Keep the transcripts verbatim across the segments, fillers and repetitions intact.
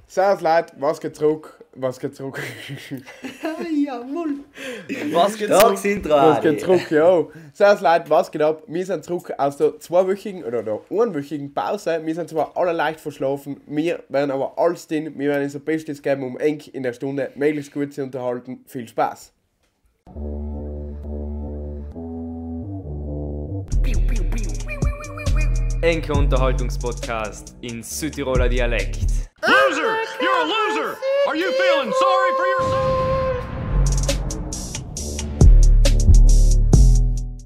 Servus Leute, was geht zurück? Was geht zurück? Jawohl. Was geht Stark zurück? sind Was geht zurück, ja. Servus Leute, was geht ab? Wir sind zurück aus der zweiwöchigen oder der einwöchigen Pause. Wir sind zwar alle leicht verschlafen, wir werden aber alles tun. Wir werden unser Bestes geben, um eng in der Stunde möglichst gut zu unterhalten. Viel Spaß! Enke Unterhaltungspodcast in Südtiroler Dialekt. Loser! You're a loser! Are you feeling sorry for yourself?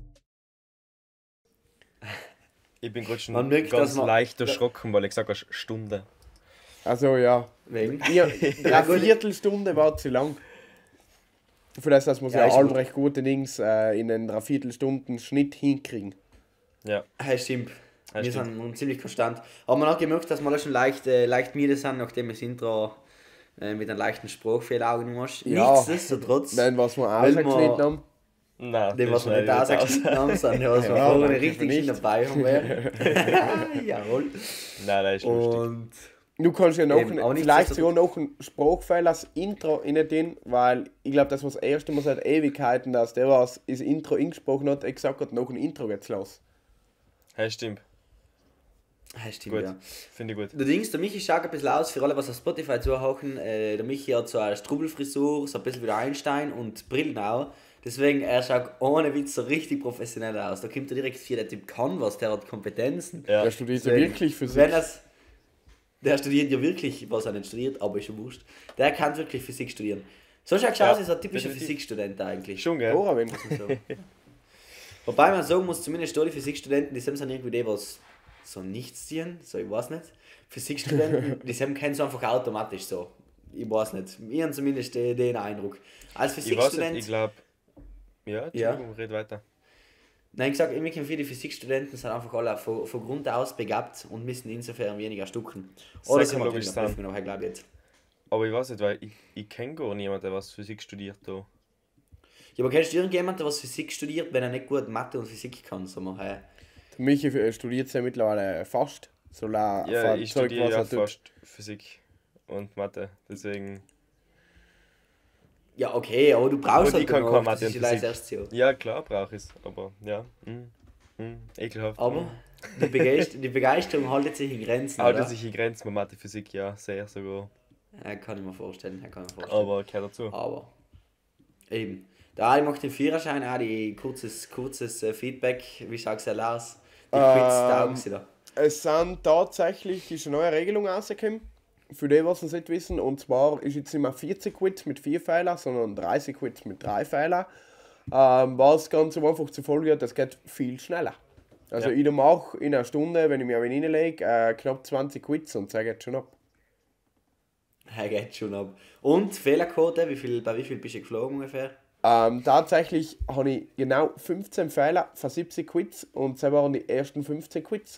Ich bin gerade schon Man merkt, ganz dass man- leicht erschrocken, weil ich gesagt habe, Stunde. Also ja, Wegen? ihr, eine Viertelstunde war zu lang. Für das, dass wir Ja, ja, ist alle gut. recht gute Dings äh, in einen Dreiviertelstunden Schnitt hinkriegen. Ja. Hey, stimmt. Ja, Wir stimmt. sind nun ziemlich konstant. Aber man hat gemerkt, dass wir alle schon leicht, äh, leicht müde sind, nachdem wir das Intro äh, mit einem leichten Sprachfehler angenommen hast. Ja. Nichtsdestotrotz, Nein, was wir Weil wir- ausgeschnitten haben. Nein, dem, was wir nicht da ausgeschnitten haben, sind ja, was wir Ja, vorne danke richtig für schön nichts. dabei haben werden. Jawohl. Nein, das ist lustig. Und Du kannst ja noch, Eben, auch ein, nicht vielleicht so- sogar noch ein Spruchfehler als Intro in den, weil ich glaube, das war das erste Mal seit Ewigkeiten, dass der, was das Intro eingesprochen hat, gesagt hat, noch ein Intro jetzt los. Ja, stimmt. hey, stimmt, Gut. ja. Finde ich gut. Der Dings, der Michi schaut ein bisschen aus, für alle, was auf Spotify zuhören. Äh, der Michi hat so eine Strubelfrisur, so ein bisschen wie der Einstein und Brillen auch. Deswegen, er schaut ohne Witz so richtig professionell aus. Da kommt er direkt für der Typ kann was, der hat Kompetenzen. Ja. Der studiert ja Deswegen, wirklich Physik. Wenn das, der studiert ja wirklich, was er nicht studiert, aber ist schon wurscht. Der kann wirklich Physik studieren. So schaut er Ja, aus, ist ein typischer definitiv. Physikstudent eigentlich. Schon, gell? Oder wenn So. Wobei man sagen muss, zumindest da die Physikstudenten, die sind irgendwie die, was so nichts ziehen, so ich weiß nicht. Physikstudenten, die sind kennen so einfach automatisch so. Ich weiß nicht. Ich habe zumindest den, den Eindruck. Als Ich weiß Physikstudent. nicht, ich glaube... Ja, Ja. Entschuldigung, red weiter. Nein, ich sage, irgendwie viele Physikstudenten sind einfach alle von, von Grund aus begabt und müssen insofern weniger stucken. Oder Sehr sind wir logisch drin, sein. aber ich glaube jetzt. Aber ich weiß nicht, weil ich, ich kenne gar niemanden, der was Physik studiert. Da. Ja, aber kennst du irgendjemanden, der was Physik studiert, wenn er nicht gut Mathe und Physik kann? Sagen wir, hey. Der Michi äh, studiert ja mittlerweile fast. Soll er Ja, von ich Zeug, studiere was ja er tut. fast Physik und Mathe, deswegen... Ja, okay, aber du brauchst Und halt ich kann danach, keine das Mathe ist und ja das Physik. erste Jahr. Ja, klar brauche ich es, aber ja, mm, mm, ekelhaft. Aber die, Begeist die Begeisterung haltet sich in Grenzen, Haltet oder? sich in Grenzen mit Mathe, Physik, ja, sehr sogar. Ja, kann ich mir vorstellen, ja, kann ich mir vorstellen. Aber gehört dazu. Aber eben. Da ich mache den Führerschein auch, die kurzes, kurzes äh, Feedback, wie schaut es aus? Die Ähm, Quiz taugen sie da. Es sind tatsächlich ist eine neue Regelung rausgekommen. Für die, was es nicht wissen. Und zwar ist jetzt nicht mehr vierzig Quiz mit vier Pfeilern, sondern dreißig Quiz mit drei Pfeilern. Ähm, was ganz einfach zur Folge hat, das geht viel schneller. Also Ja. ich mache in einer Stunde, wenn ich mich reinlege, äh, knapp zwanzig Quiz und das geht schon ab. Ja, geht schon ab. Und Fehlerquote, wie viel, bei wie viel bist du geflogen ungefähr? Ähm, tatsächlich habe ich genau fünfzehn Fehler für siebzig Quiz und das waren die ersten fünfzehn Quiz.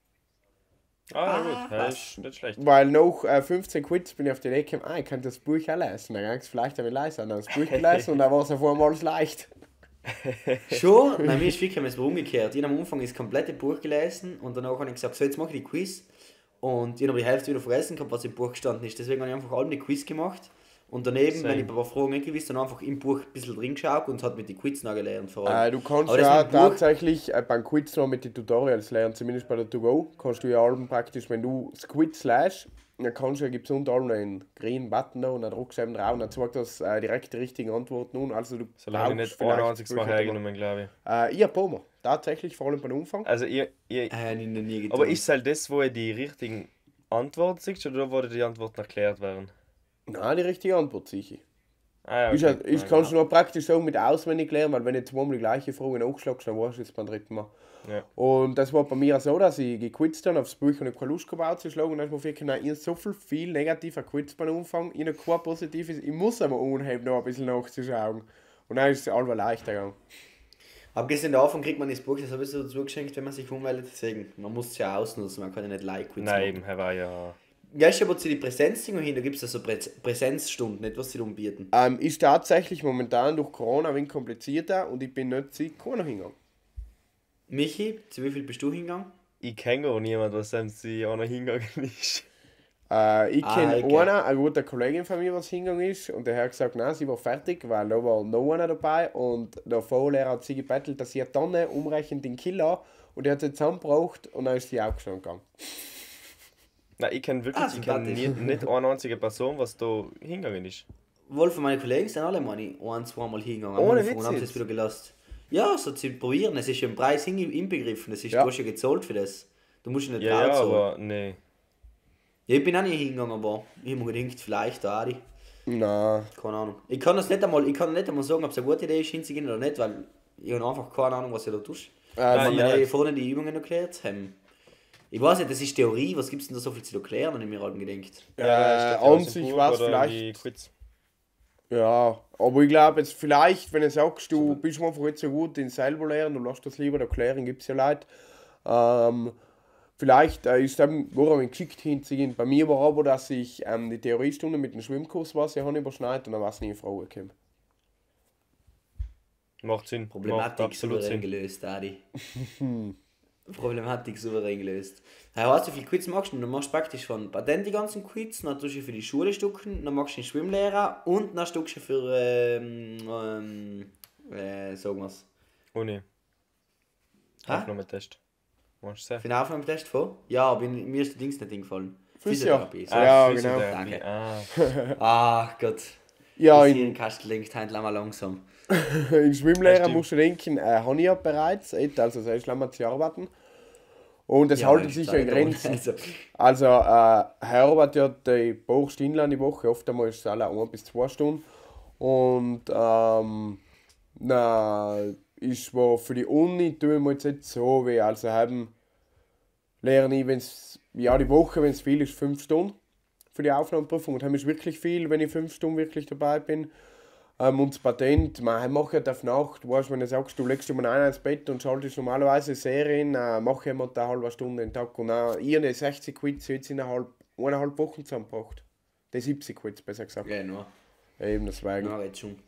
Ah, Ah, gut, ja, was? ist nicht schlecht. Weil nach äh, fünfzehn Quiz bin ich auf die Idee gekommen, ah, ich kann das Buch auch lesen. Dann ging es vielleicht ein bisschen leiser. Dann habe ich das Buch gelesen und dann war es auf einmal alles leicht. Schon? Nein, mir ist wirklich es war umgekehrt. Ich habe am Anfang das komplette Buch gelesen und danach habe ich gesagt, so jetzt mache ich die Quiz. Und ich habe die Hälfte wieder vergessen gehabt, was im Buch gestanden ist. Deswegen habe ich einfach allem die Quiz gemacht. Und daneben, Same. wenn ich bei ein paar Fragen nicht gewusst habe, dann einfach im Buch ein bisschen drin geschaut und hat mit den Quiz noch gelernt. Vor allem. Äh, du kannst Aber das ja mit dem Buch- tatsächlich äh, beim Quiz noch mit den Tutorials lernen, zumindest bei der To Go. Kannst du ja allem praktisch, wenn du das Quiz lässt, dann kannst du, gibt es unter anderem einen grünen Button da und dann drückst du eben drauf und dann zeigt das äh, direkt die richtigen Antworten an. Also du Solange ich brauchst nicht vielleicht einundneunzig Mal Bücher drüber. hergenommen, glaube ich. Äh, ich habe Pomer. Tatsächlich, vor allem beim Anfang. Also, ihr, ihr, Äh, ich noch nie getan. aber ist es halt das, wo ihr die richtigen Antworten seht oder wo dir die Antworten erklärt werden? Nein, die richtige Antwort sicher. Ah, ja, Ist, okay. halt, ist, Nein, kannst du noch praktisch sagen mit auswendig lernen, weil wenn du zweimal die gleiche Frage nachschlagst, dann weißt du es beim dritten Mal. Ja. Und das war bei mir so, dass ich gequizt habe, aufs Buch und ich keine Lust gehabt zu schlagen. Und dann ist mir wirklich nein, ich habe so viel, viel negativer Quiz beim Anfang, ich habe kein positives, ich muss aber unheimlich noch ein bisschen nachzuschauen. Und dann ist es einfach leichter gegangen. Abgesehen davon kriegt man das Buch ja sowieso zugeschenkt, wenn man sich ummeldet. Deswegen, man muss es ja ausnutzen, man kann ja nicht Like-Quiz Nein, eben, er war ja. Ja, ist aber zu den Präsenzdinger hin, da gibt es ja so Prä Präsenzstunden, nicht was sie da anbieten. Ähm, ist tatsächlich momentan durch Corona ein wenig komplizierter und ich bin nicht sicher, keiner hingegangen. Michi, zu wie viel bist du hingegangen? Ich kenne gar niemanden, was dem sie auch noch hingegangen ist. Äh, ich Ah, kenne okay. einen, eine gute Kollegin von mir, was hingegangen ist, und der hat gesagt, nein, sie war fertig, weil da war noch einer dabei und der V-Lehrer hat sie gebettelt, dass sie eine Tonne umrechnet in Kilo und er hat sie zusammengebraucht und dann ist sie auch schon gegangen. Nein, ich kenne wirklich Ah, ich kenn sympathisch. nicht, nicht eine einzige Person, was da hingegangen ist. Wolf und meine Kollegen sind alle mal ein, zweimal hingegangen. Ohne Am Anfang Witz und haben sie jetzt? es wieder gelassen. Ja, so zu probieren. Es ist ja im Preis hinge- inbegriffen. Es ist, Ja. Du hast ja gezahlt für das. Du musst ja nicht Ja, ja, drauf zahlen. aber nee. Ja, ich bin auch nicht hingegangen, aber ich habe mir gedacht, vielleicht da Adi. Nein. Keine Ahnung. Ich kann das nicht einmal, ich kann nicht einmal sagen, ob es eine gute Idee ist, hinzugehen oder nicht, weil ich habe einfach keine Ahnung, was ihr da tust. Äh, Ah, Wenn ja. wir vorne die Übungen erklärt haben. Ich weiß nicht, das ist Theorie, was gibt es denn da so viel zu erklären, habe ich mir halt gedacht. Äh, steht an alles im sich Buch war's oder vielleicht- die Quiz. Ja, aber ich glaube jetzt vielleicht, wenn du sagst, du bist einfach nicht so gut in selber lernen und lässt das lieber erklären, gibt es ja Leute. Ähm, vielleicht äh, ist dann woran ein geschickt hinzugehen. Bei mir war aber, dass ich ähm, die Theoriestunde mit dem Schwimmkurs was ich habe überschneit und dann war es nie in Frage gekommen. Macht Sinn. Macht Problematik absolut souverän Sinn. gelöst, Adi. Problematik souverän gelöst. Hey, weißt du, wie viele Quiz machst du? Du machst praktisch von Patent die ganzen Quiz, dann tust du für die Schule Stücken, dann machst du den Schwimmlehrer und dann stückst du für, ähm, ähm, äh, sagen wir's. Uni. Hä? Aufnahmetest. Machst du Für sehr. den Aufnahmetest vor? Ja, aber in- mir ist der Dings nicht eingefallen. Physio. Physiotherapie. So. Ah, ja, Physiotherapie. genau. Ah, Ah, Gott. Ja, Das in, Hirnkastel lenkt heute mal langsam. in Schwimmlehrer stimmt. musst du denken, äh, habe ich ja bereits, eh, also das heißt, lassen wir zu arbeiten. Und es Ja, haltet ich sich ja sag in doch, Grenzen. also, Also, äh, Herbert ja die paar Stunden in die Woche, oft einmal ist es alle ein bis zwei Stunden. Und ähm, na, ist war für die Uni tue ich mir jetzt nicht so weh. Also haben lerne ich, wenn es, ja die Woche, wenn es viel ist, fünf Stunden für die Aufnahmeprüfung. Und haben ist wirklich viel, wenn ich fünf Stunden wirklich dabei bin. Ähm, und das Patent, man mache ja auf Nacht, weißt, wenn du sagst, du legst dich um einen ins Bett und schaltest normalerweise Serien, äh, mache ich mir da eine halbe Stunde den Tag. Und auch ich habe sechzig Quiz jetzt innerhalb eineinhalb Wochen zusammengebracht. Die siebzig Quiz, besser gesagt. ja, nur. Eben, deswegen. Ja, jetzt schon.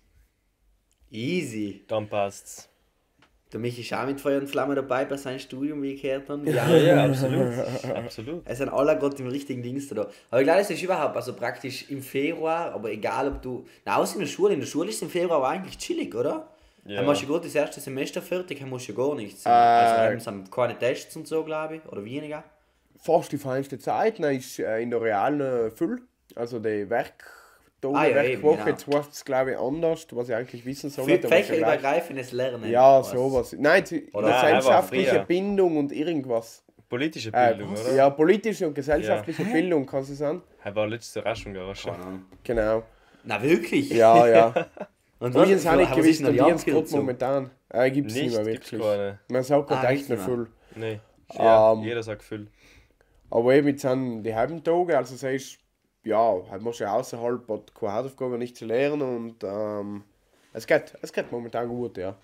Easy. dann passt's. Der Michi ist auch mit Feuer und Flamme dabei bei seinem Studium, wie ich gehört habe. Ja, Ja. ja, absolut. absolut. Es sind alle gerade im richtigen Dienst da. Aber ich glaube, es ist überhaupt, also praktisch im Februar, aber egal ob du. Na, außer in der Schule, in der Schule ist es im Februar aber eigentlich chillig, oder? Ja. Dann machst du gut das erste Semester fertig, dann musst du ja gar nichts. Äh. Also haben sie keine Tests und so, glaube ich, oder weniger. Fast die feinste Zeit dann ist äh, in der realen äh, Füll. Also die Werktage, Ah, ja, eben, Werkwoche, genau. jetzt heißt es glaube ich anders, was ich eigentlich wissen soll. Für da muss ich gleich- fächerübergreifendes Lernen. Ja, was. sowas. Nein, die Oder gesellschaftliche einfach früher. Bindung und irgendwas. Politische Äh, Bildung, oder? ja, politische und gesellschaftliche Bildung, kannst du sagen? Das war letzte Überraschung, ja. Keine Ahnung. Genau. Na, wirklich? Ja, ja. Und Und ich es auch was nicht ist gewusst denn und die ich es gerade Abkürzung? momentan. Äh, gibt es nicht Nicht, mehr gibt's wirklich. keine. Man sagt Ah, gerade echt gibt's nicht nicht mehr. viel. Nee. Ja, Ähm, jeder sagt viel. Aber eben jetzt sind die halben Tage, also sagst ja, halt musst du außerhalb hat keine Hausaufgaben nicht zu lernen und ähm, es geht, es geht momentan gut, ja.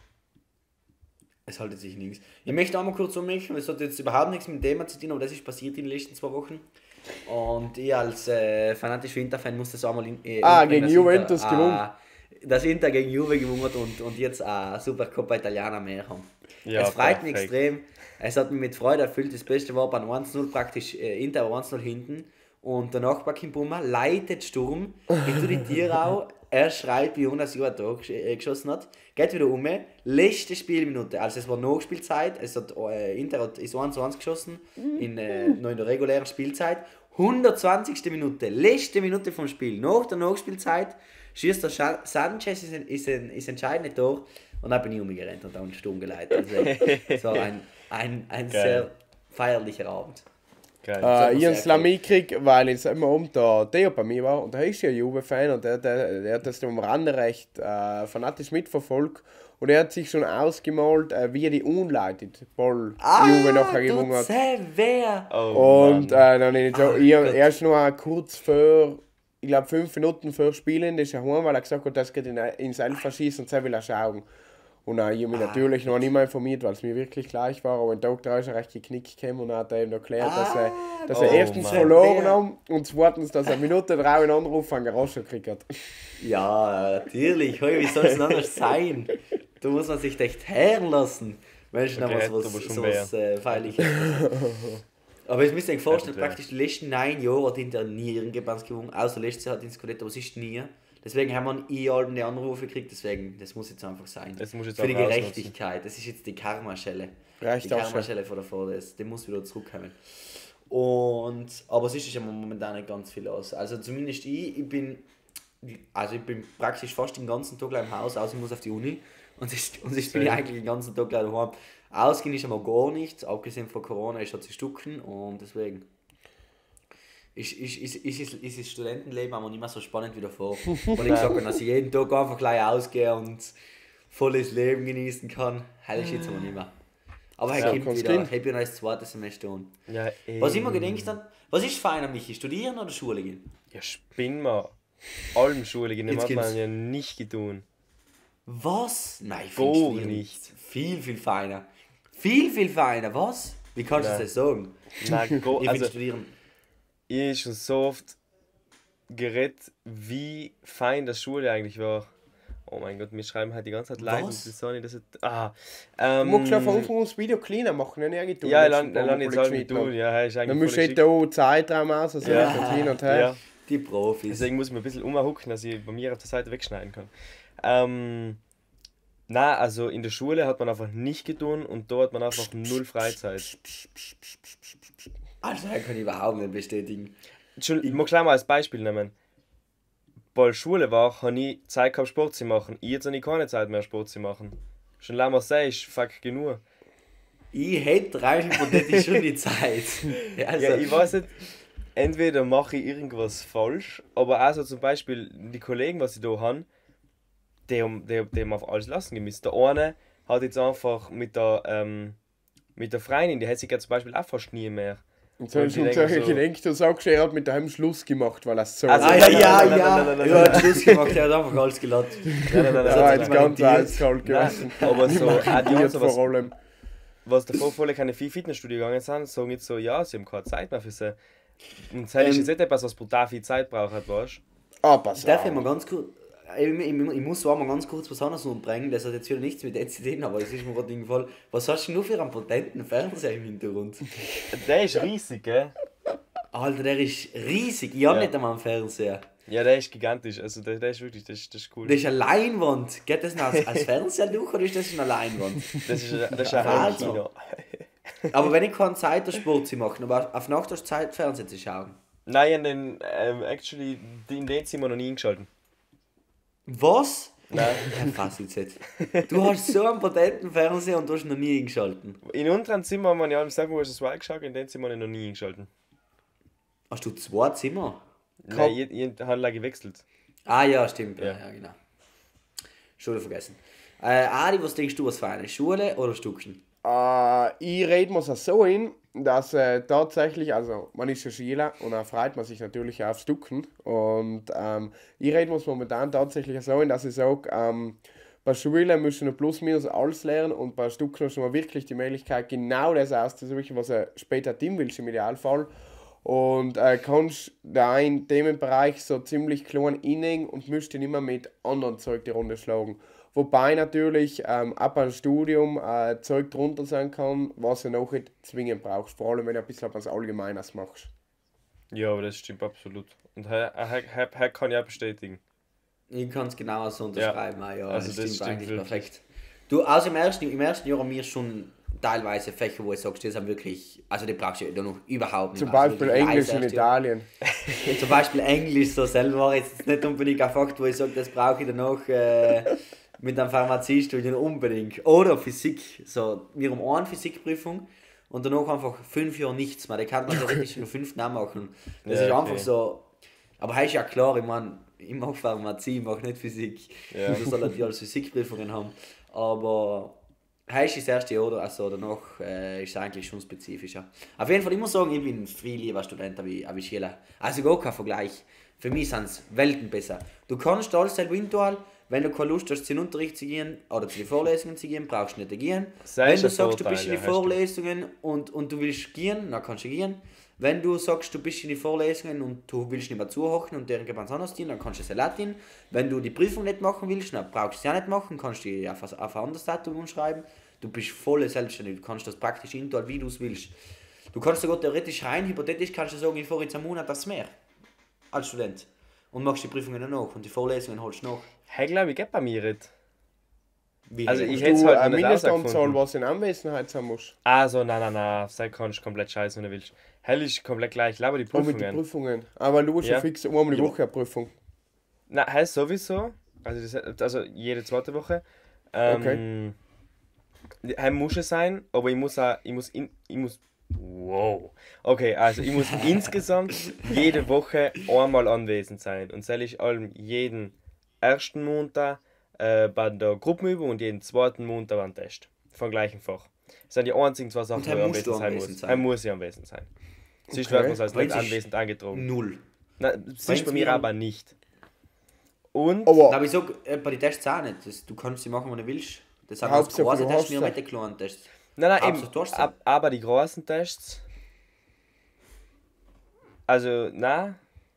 Es haltet sich nichts. Ich möchte auch mal kurz ummerken, es hat jetzt überhaupt nichts mit dem Thema zu tun, aber das ist passiert in den letzten zwei Wochen. Und ich als äh, fanatischer Inter-Fan muss das auch mal in, äh, Ah, inbringen, gegen dass Juventus Inter, gewonnen. Äh, dass Inter gegen Juve gewonnen hat und, und jetzt eine Supercoppa Italiana mehr haben. Ja, es freut mich perfekt. extrem. Es hat mich mit Freude erfüllt. Das Beste war beim eins null praktisch äh, Inter eins null hinten. Und der Nachbar Kim Bummer leitet Sturm into die Tierau. Er schreit, wie hundert Jahre da gesch äh, geschossen hat. Geht wieder um. Letzte Spielminute. Also es war Nachspielzeit. Es hat, äh, Inter hat, ist eins zu eins geschossen. In, äh, noch in der regulären Spielzeit. hundertzwanzigste Minute. Letzte Minute vom Spiel. Nach der Nachspielzeit schießt der Scha Sanchez ist ein, ist ein, ist entscheidende Tor. Und dann bin ich umgerannt und dann den Sturm geleitet. Also, es war ein, ein, ein Geil. sehr feierlicher Abend. Geil. Äh, man ich habe sehr es lange mitgekriegt, weil jetzt immer um der Theo bei mir war und der ist ja ein Juve-Fan und der, der, der hat das am Rande recht äh, fanatisch mitverfolgt und er hat sich schon ausgemalt, äh, wie er die unleitet, Ball Juve nachher gewonnen hat. wer? Oh, Und äh, Mann. dann ich, Ah, ich, Gott. er ist noch kurz vor, ich glaube fünf Minuten vor Spielen, ist er heim, weil er gesagt hat, das geht in, ins Elferschießen und das will er schauen. Und äh, ich habe mich Ah, natürlich noch nicht mehr informiert, weil es mir wirklich gleich war. Aber ein Tag drauf ist er recht geknickt gekommen und dann hat er ihm erklärt, dass er, dass er oh erstens Mann. verloren hat und zweitens, dass er eine Minute drauf einen Anruf von Garage gekriegt hat. Ja, natürlich. Hey, wie soll es denn anders sein? Da muss man sich echt herren lassen. Menschen Okay, haben hätte was, aber schon so was äh, Feierliches. Aber ich muss dir vorstellen, Ja, praktisch die letzten neun Jahre hat hinter nie irgendjemand gewonnen, außer letztes Jahr hat ins Colette, aber es ist nie. Deswegen haben wir nie alle die Anrufe gekriegt, deswegen, das muss jetzt einfach sein. Das muss jetzt Für die einfach Gerechtigkeit, das ist jetzt die Karma-Schelle. Ja, ich Die dachte schon. Karma-Schelle von davor, das, die muss wieder zurückkommen. Und, aber es ist ja momentan nicht ganz viel los. Also zumindest ich, ich bin, also ich bin praktisch fast den ganzen Tag im Haus, außer ich muss auf die Uni. Und sonst, und sonst bin ich eigentlich den ganzen Tag daheim. Ausgehen ist einmal gar nichts, abgesehen von Corona ist halt zu stucken und deswegen ist, ist, ist, ist, ist, ist das Studentenleben aber nicht mehr so spannend wie davor. Und ich gesagt habe, dass ich jeden Tag einfach gleich ausgehe und volles Leben genießen kann, heil ist jetzt aber nicht mehr. Aber Ja, er kommt kannst wieder, gehen. ich bin als zweites Semester an. Ja, ey. Was ich immer gedacht habe, was ist feiner, Michi, studieren oder Schule gehen? Ja, spinn mal. Allem Schule gehen, Jetzt hat man gibt's- ja nicht getan. Was? Nein, ich Gar finde Studieren nicht. viel, viel feiner. Viel, viel feiner, was? Wie kannst du Nein. das sagen? Nein, go, Ich finde also Studieren... ich habe schon so oft geredet, wie fein das Schule eigentlich war. Oh mein Gott, wir schreiben halt die ganze Zeit leise und Was? das soll nicht, das ist, ah, Du ähm, musst schon von Anfang an das Video kleiner machen, nicht irgendwie. ja, ich lasse jetzt halt nicht tun, ja, ist Dann eigentlich musst voll du geschickt. da Zeitraum aus, also Ja. ja. hin und her. Ja, Die Profis. deswegen muss ich mir ein bisschen umhucken, dass ich bei mir auf der Seite wegschneiden kann. Ähm, na, also in der Schule hat man einfach nicht getan und da hat man einfach null Freizeit. Also, das kann ich überhaupt nicht bestätigen. Schon, ich mag gleich mal als Beispiel nehmen. Bei der Schule war, habe ich Zeit gehabt, Sport zu machen. Jetzt habe ich keine Zeit mehr, Sport zu machen. Schon lange sei ist fuck genug. Ich hätte rein hypothetisch schon die Zeit. Also, Ja, ich weiß nicht, entweder mache ich irgendwas falsch, aber also zum Beispiel die Kollegen, was ich da habe, die haben, die, die haben auf alles lassen gemisst. Der eine hat jetzt einfach mit der, ähm, mit der Freundin, die hat sich ja zum Beispiel auch fast nie mehr. Und so hast Und du ich denke solche so- gedacht, du sagst, er hat mit daheim Schluss gemacht, weil er so. Also- ah, ja, Nein, ja, nein, nein, ja. nein, nein, nein, Er hat nein. Schluss gemacht, er hat einfach alles geladen. Nein, nein, nein, das nein, war nein, jetzt nein, ganz nein, eiskalt gewesen. nein, aber so, auch die haben Jetzt so vor was, allem. was davor voll keine viel Fitnessstudio gegangen sind, sagen jetzt so, ja, sie haben keine Zeit mehr für sie. Und das ist Ähm, jetzt nicht etwas, was brutal viel Zeit braucht, weißt du? Ah, pass Darf ich mal auf. ganz kurz... Ich, ich, ich muss zwar mal ganz kurz was anderes umbringen, das hat jetzt wieder nichts mit N C D, aber es ist mir gerade eingefallen. Was hast du nur für einen potenten Fernseher im Hintergrund? Der ist riesig, gell? Alter, der ist riesig. Ich habe Ja. nicht einmal einen Fernseher. Ja, der ist gigantisch, also der, der ist wirklich, das, ist- das ist cool. Das ist eine Leinwand. Geht das noch als, als Fernseher durch oder ist das eine Leinwand? Das ist, das ist ein Also. Heimkino. Aber wenn ich keine Zeit habe, Sport zu machen, aber auf Nacht hast du Zeit, Fernsehen zu schauen. Nein, in den, ähm, actually, in den Zimmer noch nie eingeschaltet. Was? Nein. Ich fass jetzt nicht. Du hast so einen potenten Fernseher und du hast ihn noch nie eingeschalten. In unseren Zimmer haben wir ja sagen, wo ist das Wild geschaut, in den Zimmer habe ich noch nie eingeschaltet. Hast du zwei Zimmer? Nein, ich, ich habe gewechselt. Ah ja, stimmt. Ja, Ja. ja genau. Schule vergessen. Äh, Adi, was denkst du, was fein ist? Schule oder Stucken? Äh, ich rede mir es so hin, dass äh, tatsächlich, also man ist ja Schüler und dann freut man sich natürlich aufs Ducken. Und ähm, ich rede mir es momentan tatsächlich so hin, dass ich sage, ähm, bei Schule müssen wir plus minus alles lernen und bei Stucken hast du mal wirklich die Möglichkeit, genau das auszusuchen, was du später tun willst im Idealfall. Und äh, kannst da in dem Bereich so ziemlich klein inhängen und musst dich nicht mehr mit anderen Zeug die Runde schlagen. Wobei natürlich ähm, ab einem Studium äh, Zeug drunter sein kann, was du noch nicht zwingend brauchst. Vor allem, wenn du ein bisschen was Allgemeines machst. Ja, aber das stimmt absolut. Und her, her, her, her kann ich auch bestätigen. Ich kann es genau so unterschreiben. Ja, ja Also das das stimmt, stimmt eigentlich wirklich. perfekt. Du, also im ersten, im ersten Jahr haben wir schon teilweise Fächer, wo ich sagst, die sind wirklich, also die brauchst du ja noch überhaupt nicht. Zum Also Beispiel wirklich Englisch leise in erst Jahr. Italien. Zum Beispiel Englisch so selber war jetzt nicht unbedingt ein Fakt, wo ich sage, das brauche ich danach äh, mit einem Pharmaziestudium unbedingt. Oder Physik. So, wir haben eine Physikprüfung und danach einfach fünf Jahre nichts mehr. Da kann man theoretisch nur fünf nachmachen. Das Ja, ist okay. einfach so. Aber heißt ja klar, ich meine, ich mache Pharmazie, ich mache nicht Physik. Ja. Du sollst halt die als Physikprüfungen haben. Aber heißt das erste Jahr oder also danach äh, ist es eigentlich schon spezifischer. Auf jeden Fall, ich muss sagen, ich bin viel lieber Student wie, wie Schüler. Also gar kein Vergleich. Für mich sind es Welten besser. Du kannst alles selber individual. Wenn du keine Lust hast, zu den Unterricht zu gehen oder zu den Vorlesungen zu gehen, brauchst du nicht gehen. Das Wenn ist du ein sagst, du Vorteil, bist in die ja, hast du. Vorlesungen und, und du willst gehen, dann kannst du gehen. Wenn du sagst, du bist in die Vorlesungen und du willst nicht mehr zuhören und deren ganz anders dienen, dann kannst du es Latin. Wenn du die Prüfung nicht machen willst, dann brauchst du sie auch nicht machen, kannst du die auf, auf ein anderes Datum umschreiben. Du bist voll selbstständig, du kannst das praktisch individual, wie du es willst. Du kannst sogar theoretisch rein, hypothetisch kannst du sagen, ich fahre jetzt einen Monat aufs Meer. Als Student. Und machst die Prüfungen dann nach und die Vorlesungen holst du nach. Hey, glaube ich, geht bei mir nicht. Wie Also hey, ich Du hätte es halt noch eine nicht Mindestanzahl, herausgefunden. was in Anwesenheit sein muss. Also, nein, nein, nein, sei kannst du komplett scheiße, wenn du willst. Hell ist komplett gleich, ich glaube die Auch mit den Prüfungen. Prüfungen. Aber du hast Ja. ja fix einmal die Ja. Woche eine Prüfung. Nein, heißt sowieso, also, das, also jede zweite Woche. Ähm, okay. Muss es sein, aber ich muss auch, ich muss, in, ich muss, wow. Okay, also ich muss insgesamt jede Woche einmal anwesend sein. Und soll ich allem jeden ersten Montag äh, bei der Gruppenübung und jeden zweiten Montag beim Test. Vom gleichen Fach. Das sind die einzigen zwei Sachen, Und wo dann ich musst du anwesend sein anwesend muss. sein. Dann muss ich anwesend sein. Sonst Okay. wird man es als Weil nicht es ist anwesend angetragen. null. Nein, das ist Wenn's bei mir mir- aber nicht. Und Aber Aber ich sag, äh, bei den Tests auch nicht. Das, du kannst sie machen, wenn du willst. Das sind Hauptsache, große du Tests, hast nicht sie. mit den kleinen Tests. Nein, nein, Hauptsache, eben, du hast sie. ab, aber die großen Tests. Also, nein.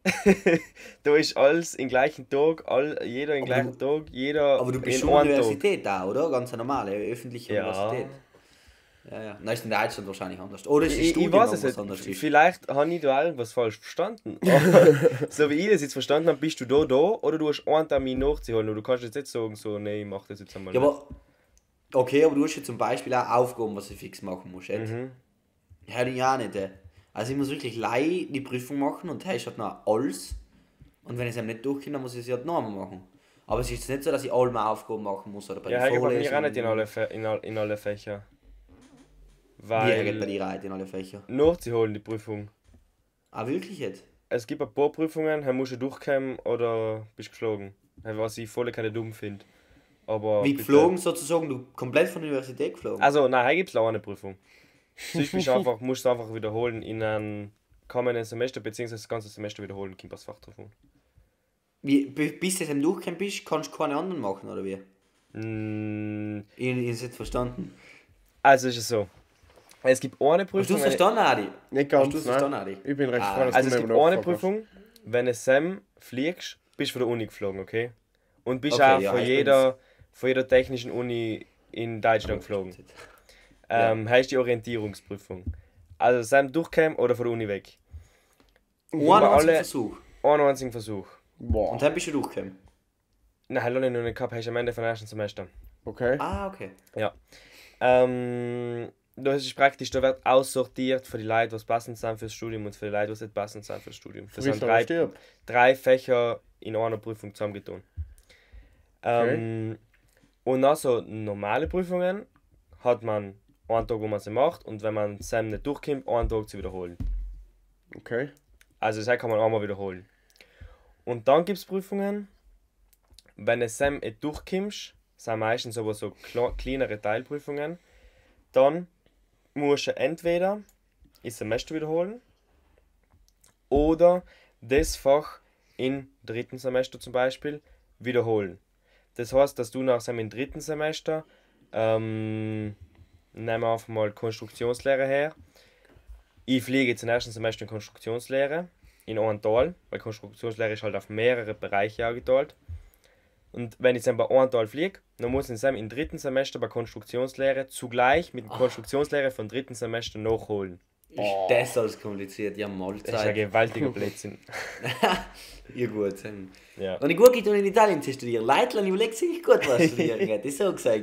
Da ist alles im gleichen Tag, all, jeder im Aber gleichen du- Tag, jeder Aber du bist in schon einem Tag. Universität da, oder? Ganz eine normale, öffentliche Ja. Universität. Ja, ja. Nein, ist in Deutschland wahrscheinlich anders. Oder ist Ich, das ich Studium weiß es was anders nicht. ist? Vielleicht habe ich da irgendwas falsch verstanden. Aber so wie ich das jetzt verstanden habe, bist du da da oder du hast einen Termin nachzuholen. Und du kannst jetzt nicht sagen, so, nee, ich mach das jetzt einmal Ja, nicht. aber... Okay, aber du hast ja zum Beispiel auch Aufgaben, was du fix machen musst. Mhm. Ja, die ja nicht. Ey. Also ich muss wirklich lei die Prüfung machen und hast halt noch alles. Und wenn ich es eben nicht durchkomme, dann muss ich es halt noch einmal machen. Aber es ist jetzt nicht so, dass ich alle meine Aufgaben machen muss. Oder bei Ja, den ich bei mir auch Vorlesungen. nicht in alle, Fä in, all, in alle Fächer. Wie geht bei Weil dir rein in alle Fächer? nachzuholen die Prüfung. Ah, wirklich jetzt? Es gibt ein paar Prüfungen, da musst du durchkommen oder bist geflogen. Was ich voll keine dumm finde. Aber Wie bitte- geflogen sozusagen? Du komplett von der Universität geflogen? Also, nein, hier gibt es noch eine Prüfung. Sonst bist du einfach, musst du einfach wiederholen in einem kommenden Semester, beziehungsweise das ganze Semester wiederholen, kommt als Fachprüfung. Wie, b- bis du es durchgekommen bist, kannst du keine anderen machen, oder wie? Mm, Ich habe es nicht verstanden. Also ist es so. Es gibt eine Hast du Prüfung. es verstanden, Adi? nicht ganz, Hast du es nein. verstanden, Adi? Ich bin recht Ah, froh, dass Also du es mir gibt immer eine nachgefragt Prüfung, wenn du Sam fliegst, bist du von der Uni geflogen, okay? Und bist Okay, auch ja, von, ich jeder, von jeder technischen Uni in Deutschland geflogen. Ähm, heißt die Orientierungsprüfung. Also Sam durchkäme oder von der Uni weg. Einen alle- einzigen Versuch. Einen einzigen Versuch. hast. Boah, Und dann bist du durchgekommen. Nein, hallo, noch nicht gehabt, hast du am Ende vom ersten Semester. okay. Ah, okay. Ja. Ähm, das ist praktisch, da wird aussortiert für die Leute, was passend sind fürs Studium und für die Leute, was nicht passend sind fürs Studium. Das sind Frisst oder drei, stirbt. drei Fächer in einer Prüfung zusammengetan. Ähm, und nach so normale Prüfungen hat man einen Tag, wo man sie macht, und wenn man Sam nicht durchkommt, einen Tag zu wiederholen. Okay. Also das kann man einmal wiederholen. Und dann gibt es Prüfungen, wenn du Sam nicht durchkommst, sind meistens aber so kle- kleinere Teilprüfungen, dann musst du entweder das Semester wiederholen oder das Fach im dritten Semester zum Beispiel wiederholen. Das heißt, dass du nach seinem dritten Semester, ähm, nehmen wir einfach mal Konstruktionslehre her. Ich fliege jetzt im ersten Semester in Konstruktionslehre in einem Teil, weil Konstruktionslehre ist halt auf mehrere Bereiche aufgeteilt. Und wenn ich dann bei einem Teil fliege, dann muss ich dann im dritten Semester bei Konstruktionslehre zugleich mit der Konstruktionslehre vom dritten Semester nachholen. Ist das alles kompliziert? Ja, Das ist ein Mahlzeit. gewaltiger Blödsinn. Ja, gut. ähm. Ja. Und ich gut geht in Italien zu studieren. Leitland überlegt sich gut, was studieren geht. Das ist so gesagt.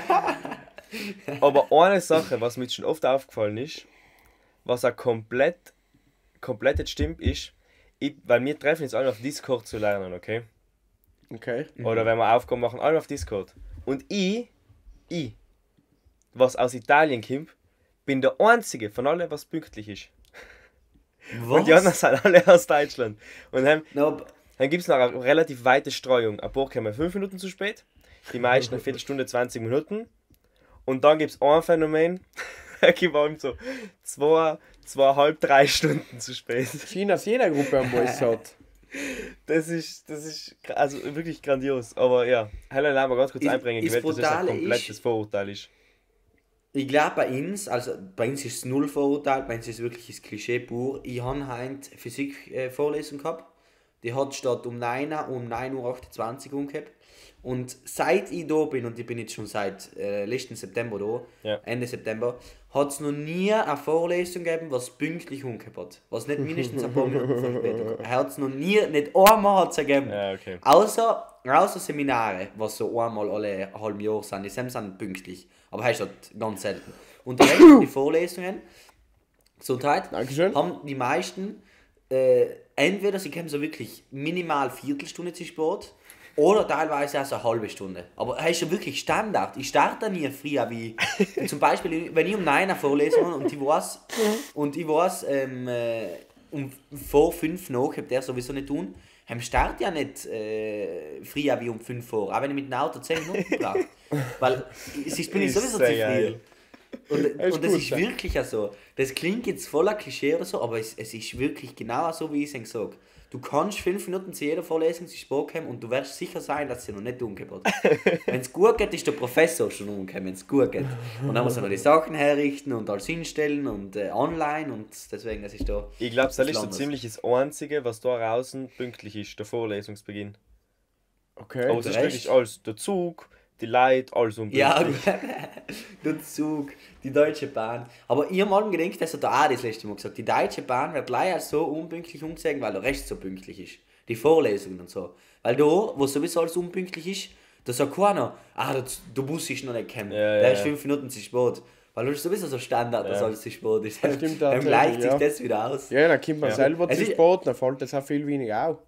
Aber eine Sache, was mir schon oft aufgefallen ist, was auch komplett, komplett nicht stimmt, ist, ich, weil wir treffen jetzt alle auf Discord zu lernen, okay? Okay. Oder wenn wir Aufgaben machen, alle auf Discord. Und ich, ich, was aus Italien kommt, bin der Einzige von allen, was pünktlich ist. Und die anderen sind alle aus Deutschland. Und dann, No, aber- dann gibt es noch eine relativ weite Streuung. Ein paar kommen fünf Minuten zu spät, die meisten eine Viertelstunde, zwanzig Minuten. Und dann gibt es ein Phänomen, da gibt es so zwei, zweieinhalb, drei Stunden zu spät. Schien, dass jeder Gruppe am Boys hat. Das ist, das ist gra- also wirklich grandios. Aber ja, Helen, lass mal ganz kurz Ist- einbringen, ist gewählt, dass das ein Brutale komplettes ist- Vorurteil ist. Ich glaube bei uns, also bei uns ist es null Vorurteil, bei uns ist es wirklich das Klischee pur. Ich habe heute Physik-Vorlesung gehabt, die hat statt um neun Uhr um neun Uhr achtundzwanzig umgehabt. Und seit ich da bin, und ich bin jetzt schon seit äh, letzten September da, Ja. Ende September, hat es noch nie eine Vorlesung gegeben, was pünktlich umgekehrt hat. Was nicht mindestens ein paar Minuten Verspätung. Er hat es noch nie, nicht einmal hat es gegeben. Ja, okay. Außer, außer Seminare, was so einmal alle halben Jahr sind, die sind sind pünktlich. Aber heißt halt ganz selten. Und die Rest die Vorlesungen, Gesundheit, Dankeschön. haben die meisten äh, entweder sie kommen so wirklich minimal Viertelstunde zu spät oder teilweise auch so eine halbe Stunde. Aber das ist ja wirklich Standard. Ich starte nie früher wie zum Beispiel, wenn ich um neun eine Vorlesung habe und ich weiß, und ich weiß ähm, äh, um vor fünf nach, habt ihr sowieso nicht tun, ich starte ja nicht äh, früher wie um fünf vor, auch wenn ich mit dem Auto zehn Minuten brauche. Weil ich bin ich Ist sowieso zu sehr früh. geil. Und, ist und das gut, ist ja. wirklich auch so. Das klingt jetzt voller Klischee oder so, aber es, es ist wirklich genau so, wie ich es sage. Du kannst fünf Minuten zu jeder Vorlesung zu spät kommen und du wirst sicher sein, dass sie noch nicht umgekommen hat. Wenn es gut geht, ist der Professor schon umgekommen, wenn es gut geht. Und dann muss er noch die Sachen herrichten und alles hinstellen und äh, online und deswegen, das ist da... Ich glaube, das ist so Landes. ziemlich das Einzige, was da draußen pünktlich ist, der Vorlesungsbeginn. Okay. Aber es ist Recht. wirklich alles, der Zug, die Leute, alles unpünktlich. Ja, der Zug, die Deutsche Bahn. Aber ich habe mal gedacht, das hat er auch das letzte Mal gesagt, die Deutsche Bahn wird leider so unpünktlich umgesehen, weil der Rest so pünktlich ist. Die Vorlesungen und so. Weil da, wo sowieso alles unpünktlich ist, da sagt keiner, ah, der, der Bus ist noch nicht gekommen, Ja, der ja, ist ja. fünf Minuten zu spät. Weil das ist sowieso so Standard, dass Ja. alles zu spät ist. Das stimmt Dann tatsächlich, gleicht sich ja. das wieder aus. Ja, dann kommt man Ja. selber Es zu ist- spät, dann fällt das auch viel weniger auf.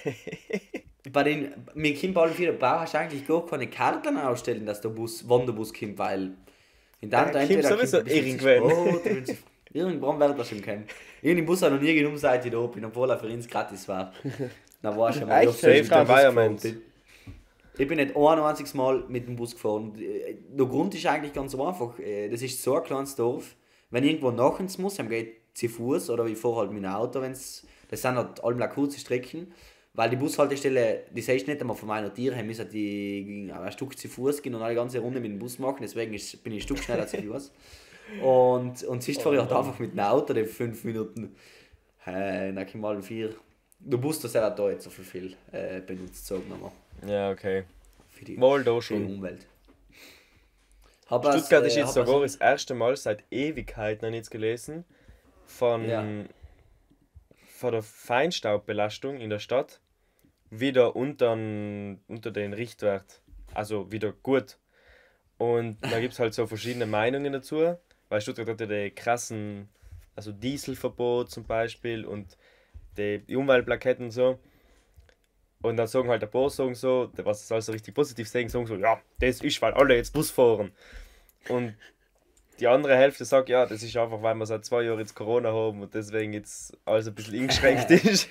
Bei den, mir kommt bei allen vier Bau hast du eigentlich gar keine Karten ausstellen, dass der Bus, wann der Bus kommt, weil in Ja, der kommt sowieso ein bisschen zu irgendwann. spät, ein bisschen- Irgendwann wird das schon kommen. Ich habe den Bus auch noch nie genommen, seit ich da bin, obwohl er für uns gratis war. Dann war ich schon mal Echt? durch- Safe ich bin Bus environment. gefahren. Ich bin nicht ein einziges Mal mit dem Bus gefahren. Und, äh, Der Grund ist eigentlich ganz einfach. äh, Das ist so ein kleines Dorf. Wenn ich irgendwo nachher muss, dann geht zu Fuß oder ich fahre halt mit dem Auto. Wenn's, das sind halt allem kurze Strecken. Weil die Bushaltestelle, die sehe ich nicht einmal von meiner Tiere, ich muss halt die, ein Stück zu Fuß gehen und eine ganze Runde mit dem Bus machen. Deswegen ist, bin ich ein Stück schneller zu Fuß. Und, und sonst fahre ich halt einfach mit dem Auto, die fünf Minuten. Äh, dann kommen mal vier. Der Bus, der selber da jetzt so viel, viel äh, benutzt, sagen wir mal. Ja, okay. Für die, Mal da für die schon. Umwelt. Hab was, Stuttgart ist äh, jetzt hab sogar was- das erste Mal seit Ewigkeiten, habe ich jetzt gelesen, von, Ja. von der Feinstaubbelastung in der Stadt wieder unter, unter den Richtwert. Also wieder gut. Und da gibt es halt so verschiedene Meinungen dazu, weil Stuttgart hat ja die krassen, also Dieselverbot zum Beispiel und die, die Umweltplaketten und so. Und dann sagen halt ein paar sagen so, was soll so richtig positiv sagen, sagen so, ja, das ist, weil alle jetzt Bus fahren. Und die andere Hälfte sagt, ja, das ist einfach, weil wir seit zwei Jahren jetzt Corona haben und deswegen jetzt alles ein bisschen eingeschränkt ist.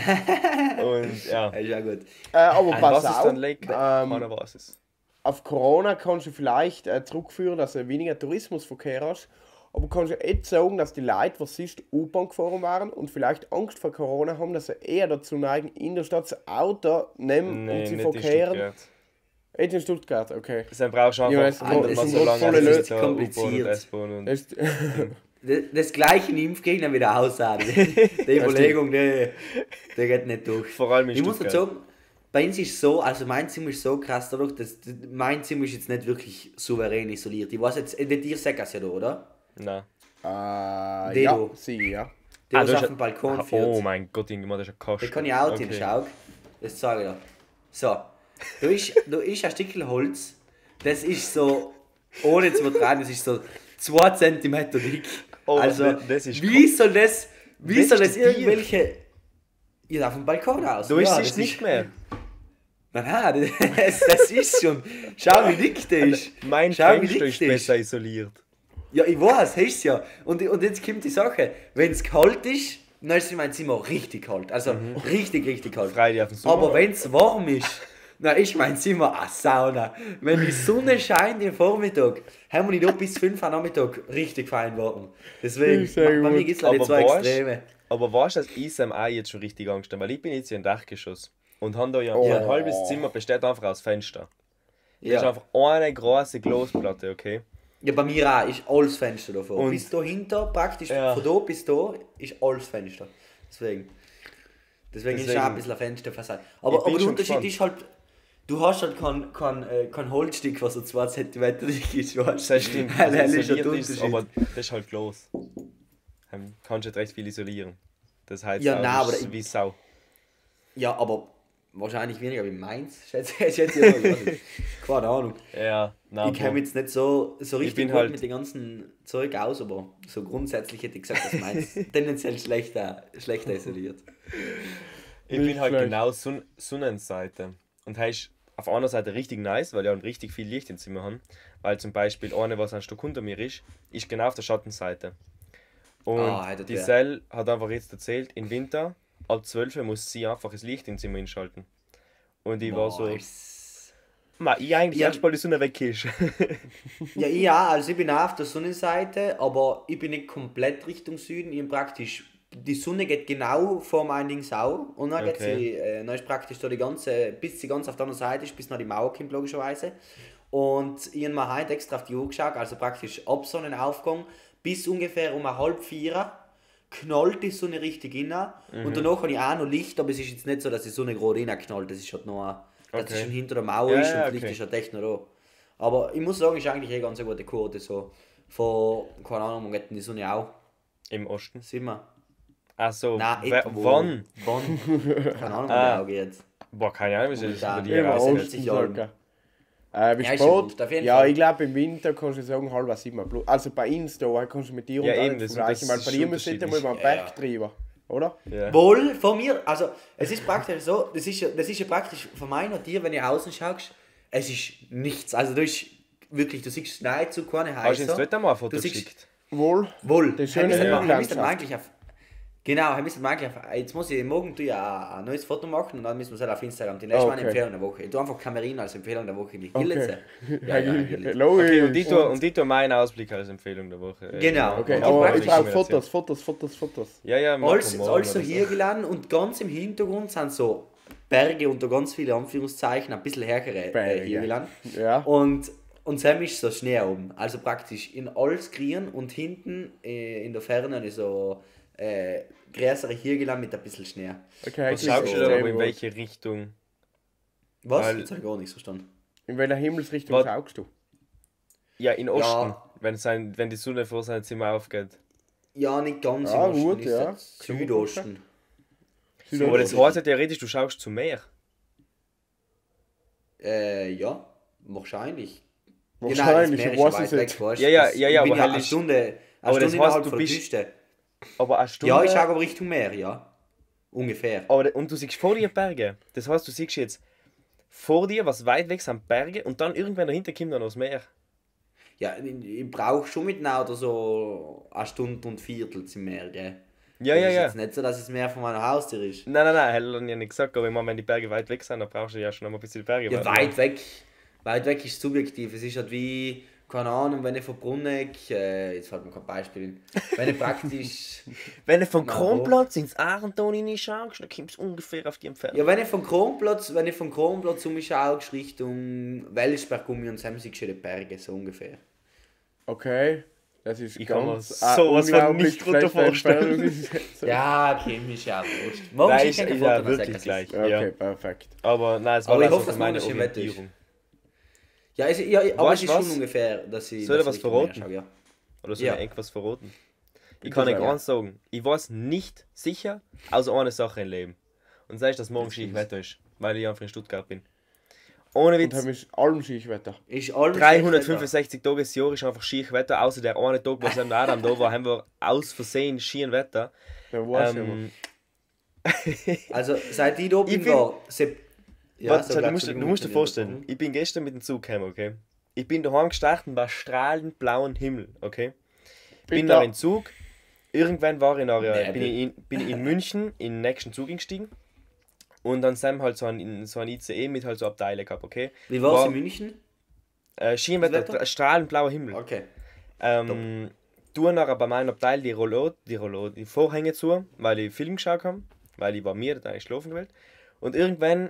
Und ja, Ja, ist ja gut. Äh, aber was pass es auf, dann liegt, ähm, keiner weiß es. auf Corona kannst du vielleicht äh, zurückführen, dass du weniger Tourismusverkehr hast. Aber kannst du echt sagen, dass die Leute, was siehst, U-Bahn gefahren waren und vielleicht Angst vor Corona haben, dass sie eher dazu neigen, in der Stadt das Auto nehmen Nee, und sie nicht in verkehren? Stuttgart. Jetzt in Stuttgart, okay. Dann brauchst du Ja, einfach das- einmal das ist so lange voll bis lös- zur U-Bahn und kompliziert. S-Bahn und Das, Das, das gleiche in Impfgegner wieder aussagen. Die Überlegung, die, die geht nicht durch. Vor allem in Ich muss Stuttgart. dazu sagen, bei uns ist es so, also mein Zimmer ist so krass dadurch, dass mein Zimmer ist jetzt nicht wirklich souverän isoliert. Ich weiß jetzt, die dir sagt das ja da, oder? Nein. äh, Die ja, du. sie, ja. Der, Ah, was du auf hast- dem Balkon Ah, führt. oh mein Gott, irgendwann ist ein Kasten. Da kann ich auch Okay. hinschauen. Das zeige ich dir. So, da ist, da ist ein Stückchen Holz, das ist so, ohne zu übertreiben, das ist so zwei Zentimeter dick. Oh, also, das- das ist wie soll das, wie Das soll ist das die Tier. irgendwelche... Ja, auf dem Balkon aus. Du ja, isst das es nicht mehr. Nein, nein, das, das ist schon. Schau, wie dick der ist. Mein Schau, wie Fenster dick ist der besser isoliert. Ja, ich weiß, hast ja. Und, und jetzt kommt die Sache, wenn es kalt ist, dann ist mein Zimmer richtig kalt. Also richtig, richtig kalt. Frei auf den Sommer. Aber wenn es warm ist, dann ist mein Zimmer eine Sauna. Wenn die Sonne scheint im Vormittag, haben wir die da bis fünf Uhr Nachmittag richtig fein warm. Deswegen, Sehr bei, bei mir gut. gibt es die Aber zwei weißt- Extreme. Aber weißt du, dass ich Sam auch jetzt schon richtig Angst habe? Weil ich bin jetzt hier im Dachgeschoss und habe da ja Oh. ein halbes Zimmer besteht einfach aus Fenster. Das ist Ja. einfach eine große Glasplatte, okay? ja, bei mir auch ist alles Fenster davor. Und- Bis dahinter, praktisch Ja. von da bis da, ist alles Fenster. Deswegen. Deswegen, ist Deswegen- auch ein bisschen ein Fensterfassade. Aber, Ich bin aber der schon Unterschied gespannt. ist halt, Du hast halt kein, kein, äh, kein Holzstück, was so zwei Zentimeter dick ist, weißt du? Das stimmt, Weil also das ist ja der isoliert ist, Unterschied. aber das ist halt Glas. Ähm, kannst halt recht viel isolieren. Das heißt Ja, auch, nein, das aber ist ich- wie Sau. Ja, aber wahrscheinlich weniger wie meins, schätze schätze ich mal. Ich weiß nicht. Keine Ahnung. Ja, nein, Ich kenne mich jetzt nicht so, so richtig bin gut halt- mit dem ganzen Zeug aus, aber so grundsätzlich hätte ich gesagt, dass meins tendenziell schlechter, schlechter isoliert. Ich Nicht bin halt schlecht. genau Son Sonnenseite. Und heißt auf einer Seite richtig nice, weil ich auch richtig viel Licht im Zimmer habe. Weil zum Beispiel eine, was ein Stück unter mir ist, ist genau auf der Schattenseite. Und Ah, hätte die der. Cell hat einfach jetzt erzählt, im Winter ab zwölf Uhr muss sie einfach das Licht im Zimmer einschalten. Und ich war so, Nice. ma, ich eigentlich Ja. erst mal die Sonne weg ist. Ja, ich auch, also ich bin auch auf der Sonnenseite, aber ich bin nicht komplett Richtung Süden. Ich bin praktisch, die Sonne geht genau vor meinem Ding auch und dann, geht Okay. sie, äh, dann ist praktisch da die ganze, bis sie ganz auf der anderen Seite ist, bis nach die Mauer kommt logischerweise. Und ich habe mir heute extra auf die Uhr geschaut, also praktisch ab Sonnenaufgang bis ungefähr um halb vier knallt die Sonne richtig rein. Mhm. Und danach habe ich auch noch Licht, aber es ist jetzt nicht so, dass die Sonne gerade rein knallt, das ist halt noch, dass Okay. es schon hinter der Mauer Ja, ist ja, und das Licht okay. ist halt echt noch da. Aber ich muss sagen, ist eigentlich eine ganz gute Quote. So. Von, keine Ahnung, man geht in die Sonne auch. Im Osten. Sind wir? Achso, Nein, wer- etwa. wann? Wann? Keine Ahnung, wo Ah. die auch geht. Boah, keine Ahnung, wie das Momentan. über die Ja, Immer aber herausgeht. Osten. Osten Jahren. sagen. Äh, wie Ja, ist ja spät? wurscht, auf jeden Ja, Fall. ich glaube im Winter kannst du sagen halb sieben. plus- Also bei uns da kannst du mit dir Ja, und eben, das- vergleichen, das weil ist bei dir muss nicht einmal unterschiedlich. beim Ja, Berg ja. treiben, oder? Ja. Wohl, von mir, also es ist praktisch so, das ist ja, das ist ja praktisch von meiner dir, wenn ihr außen schaust, es ist nichts. Also du ist wirklich, du siehst Schnee zu keine Hast du ins heißer. Wetter mal ein Foto Du siehst- geschickt? Wohl. Wohl. Das schöne Heim ist dann- heim ist Hügellandschaft. dann eigentlich auf, genau, heim ist dann eigentlich auf, jetzt muss ich morgen tue ich ein, ein neues Foto machen und dann müssen wir es halt auf Instagram. Die nächste Okay. meine Empfehlung der Woche. Ich tue einfach Camerina als Empfehlung der Woche. Die Okay. Gillitze. Ja, ja, Gillitze. Logisch. Okay, und die tue, und die tue meinen Ausblick als Empfehlung der Woche. Äh, Genau. Okay, Und aber die ich brauche praktisch- Fotos, Fotos, Fotos, Fotos. Ja, ja, machen Alles, wir morgen alles so oder hier gelernt und ganz im Hintergrund sind so Berge unter ganz vielen Anführungszeichen, ein bisschen härtere äh, Berge. hier gelernt. Ja. Und, und Sam ist so Schnee oben. Also praktisch in alles grün und hinten äh, in der Ferne ist so äh, größere Hügel mit ein bisschen Schnee. Okay, Was das ist schaust du da, extrem aber in gut. welche Richtung? Was? Weil- Jetzt habe ich gar nichts verstanden. In welcher Himmelsrichtung Was- schaust du? Ja, in Osten, Ja. wenn, sein, wenn die Sonne vor seinem Zimmer aufgeht. Ja, nicht ganz Ja, im Osten, gut, ist ja. das Südosten. Südosten. Aber das heißt ja theoretisch, du schaust zum Meer. Äh, ja, wahrscheinlich. Wahrscheinlich, ja, nein, ich das weiß Meer es ist ja weit nicht. weg, weißt du. Ja, ja, Das- ja, ja, ich bin aber ja halt eine ist- Stunde, eine aber das Stunde heißt, innerhalb du von der bist- Küste. Aber eine Stunde... Ja, ich schaue aber Richtung Meer, ja. Ungefähr. aber, und du siehst vor dir Berge. Das heißt, du siehst jetzt vor dir, was weit weg sind, Berge und dann irgendwann dahinter kommt dann das Meer. Ja, ich, ich brauche schon mit dem Auto so eine Stunde und Viertel zum Meer, gell? Ja, Das ja, ist ja. jetzt nicht so, dass es mehr von meiner Haustür ist. Nein, nein, nein, hätte ich ja nicht gesagt, aber ich meine, wenn die Berge weit weg sind, dann brauchst du ja schon mal ein bisschen die Berge. Ja, weit weg. Weit weg ist subjektiv. Es ist halt wie, keine Ahnung, wenn ich von Bruneck, äh, jetzt fällt mir kein Beispiel hin, wenn ich praktisch, Wenn du vom Na, Kronplatz ins Ahrenton hineinschaust, dann kommst du ungefähr auf die Entfernung. ja, wenn ich vom Kronplatz, wenn ich vom Kronplatz umschaue, Richtung Welsberg um und dann siehst du die Berge, so ungefähr. Okay, das ist Ich kann mir ganz sowas von unglaublich nicht drunter schlechte vorstellen. Ja, Entfernung. chemisch ja wurscht. Morgen Nein, schicke ist, ich ein ist Foto, ja dann sag wirklich ich's. gleich. Okay, Ja. perfekt. Aber nein, es war Aber ich also hoffe, dass für meine morgen schön Wetter ist. Orientierung. Ja, es, ja, aber Weißt es ist was? schon ungefähr, dass ich. Soll ich dass was Richtung Meer verraten? schaue, ja. Oder soll Ja. ich irgendwas verraten? Ich Bitte kann euch sag. eins sagen, ich weiß nicht sicher, außer eine Sache im Leben. Und das ist, dass morgen schönes Wetter ist, weil ich einfach in Stuttgart bin. Ohne Und Witz, haben wir allem Schichtwetter. Ist alles dreihundertfünfundsechzig Tage des Jahres ist einfach schieres Wetter, außer der eine Tag, wo es am Adam da war, haben wir aus Versehen schieres Wetter. Da weiß ich Ähm, Also, seit ich da bin, bin- war. Sep ja, Warte, so du, grad, musst, du Entschuldigung, musst dir ich bin vorstellen, unterbrochen. ich bin gestern mit dem Zug gekommen, okay? Ich bin daheim gestartet und war strahlend blauen Himmel, okay? Bin Bitte. nach in den Zug, irgendwann war ich nachher, Nee, bin, ich in, bin ich in München in den nächsten Zug gestiegen und dann sind wir halt so ein, so ein I C E mit halt so Abteile gehabt, okay? Wie war es War- in München? Äh, Schienenwetter, Das Wetter? strahlend blauer Himmel. Okay. Ähm, tue nachher bei meinem Abteil die Rollo, die Rollo, die Vorhänge zu, weil ich Film geschaut habe, weil ich war mir da eigentlich schlafen gewählt. Und irgendwann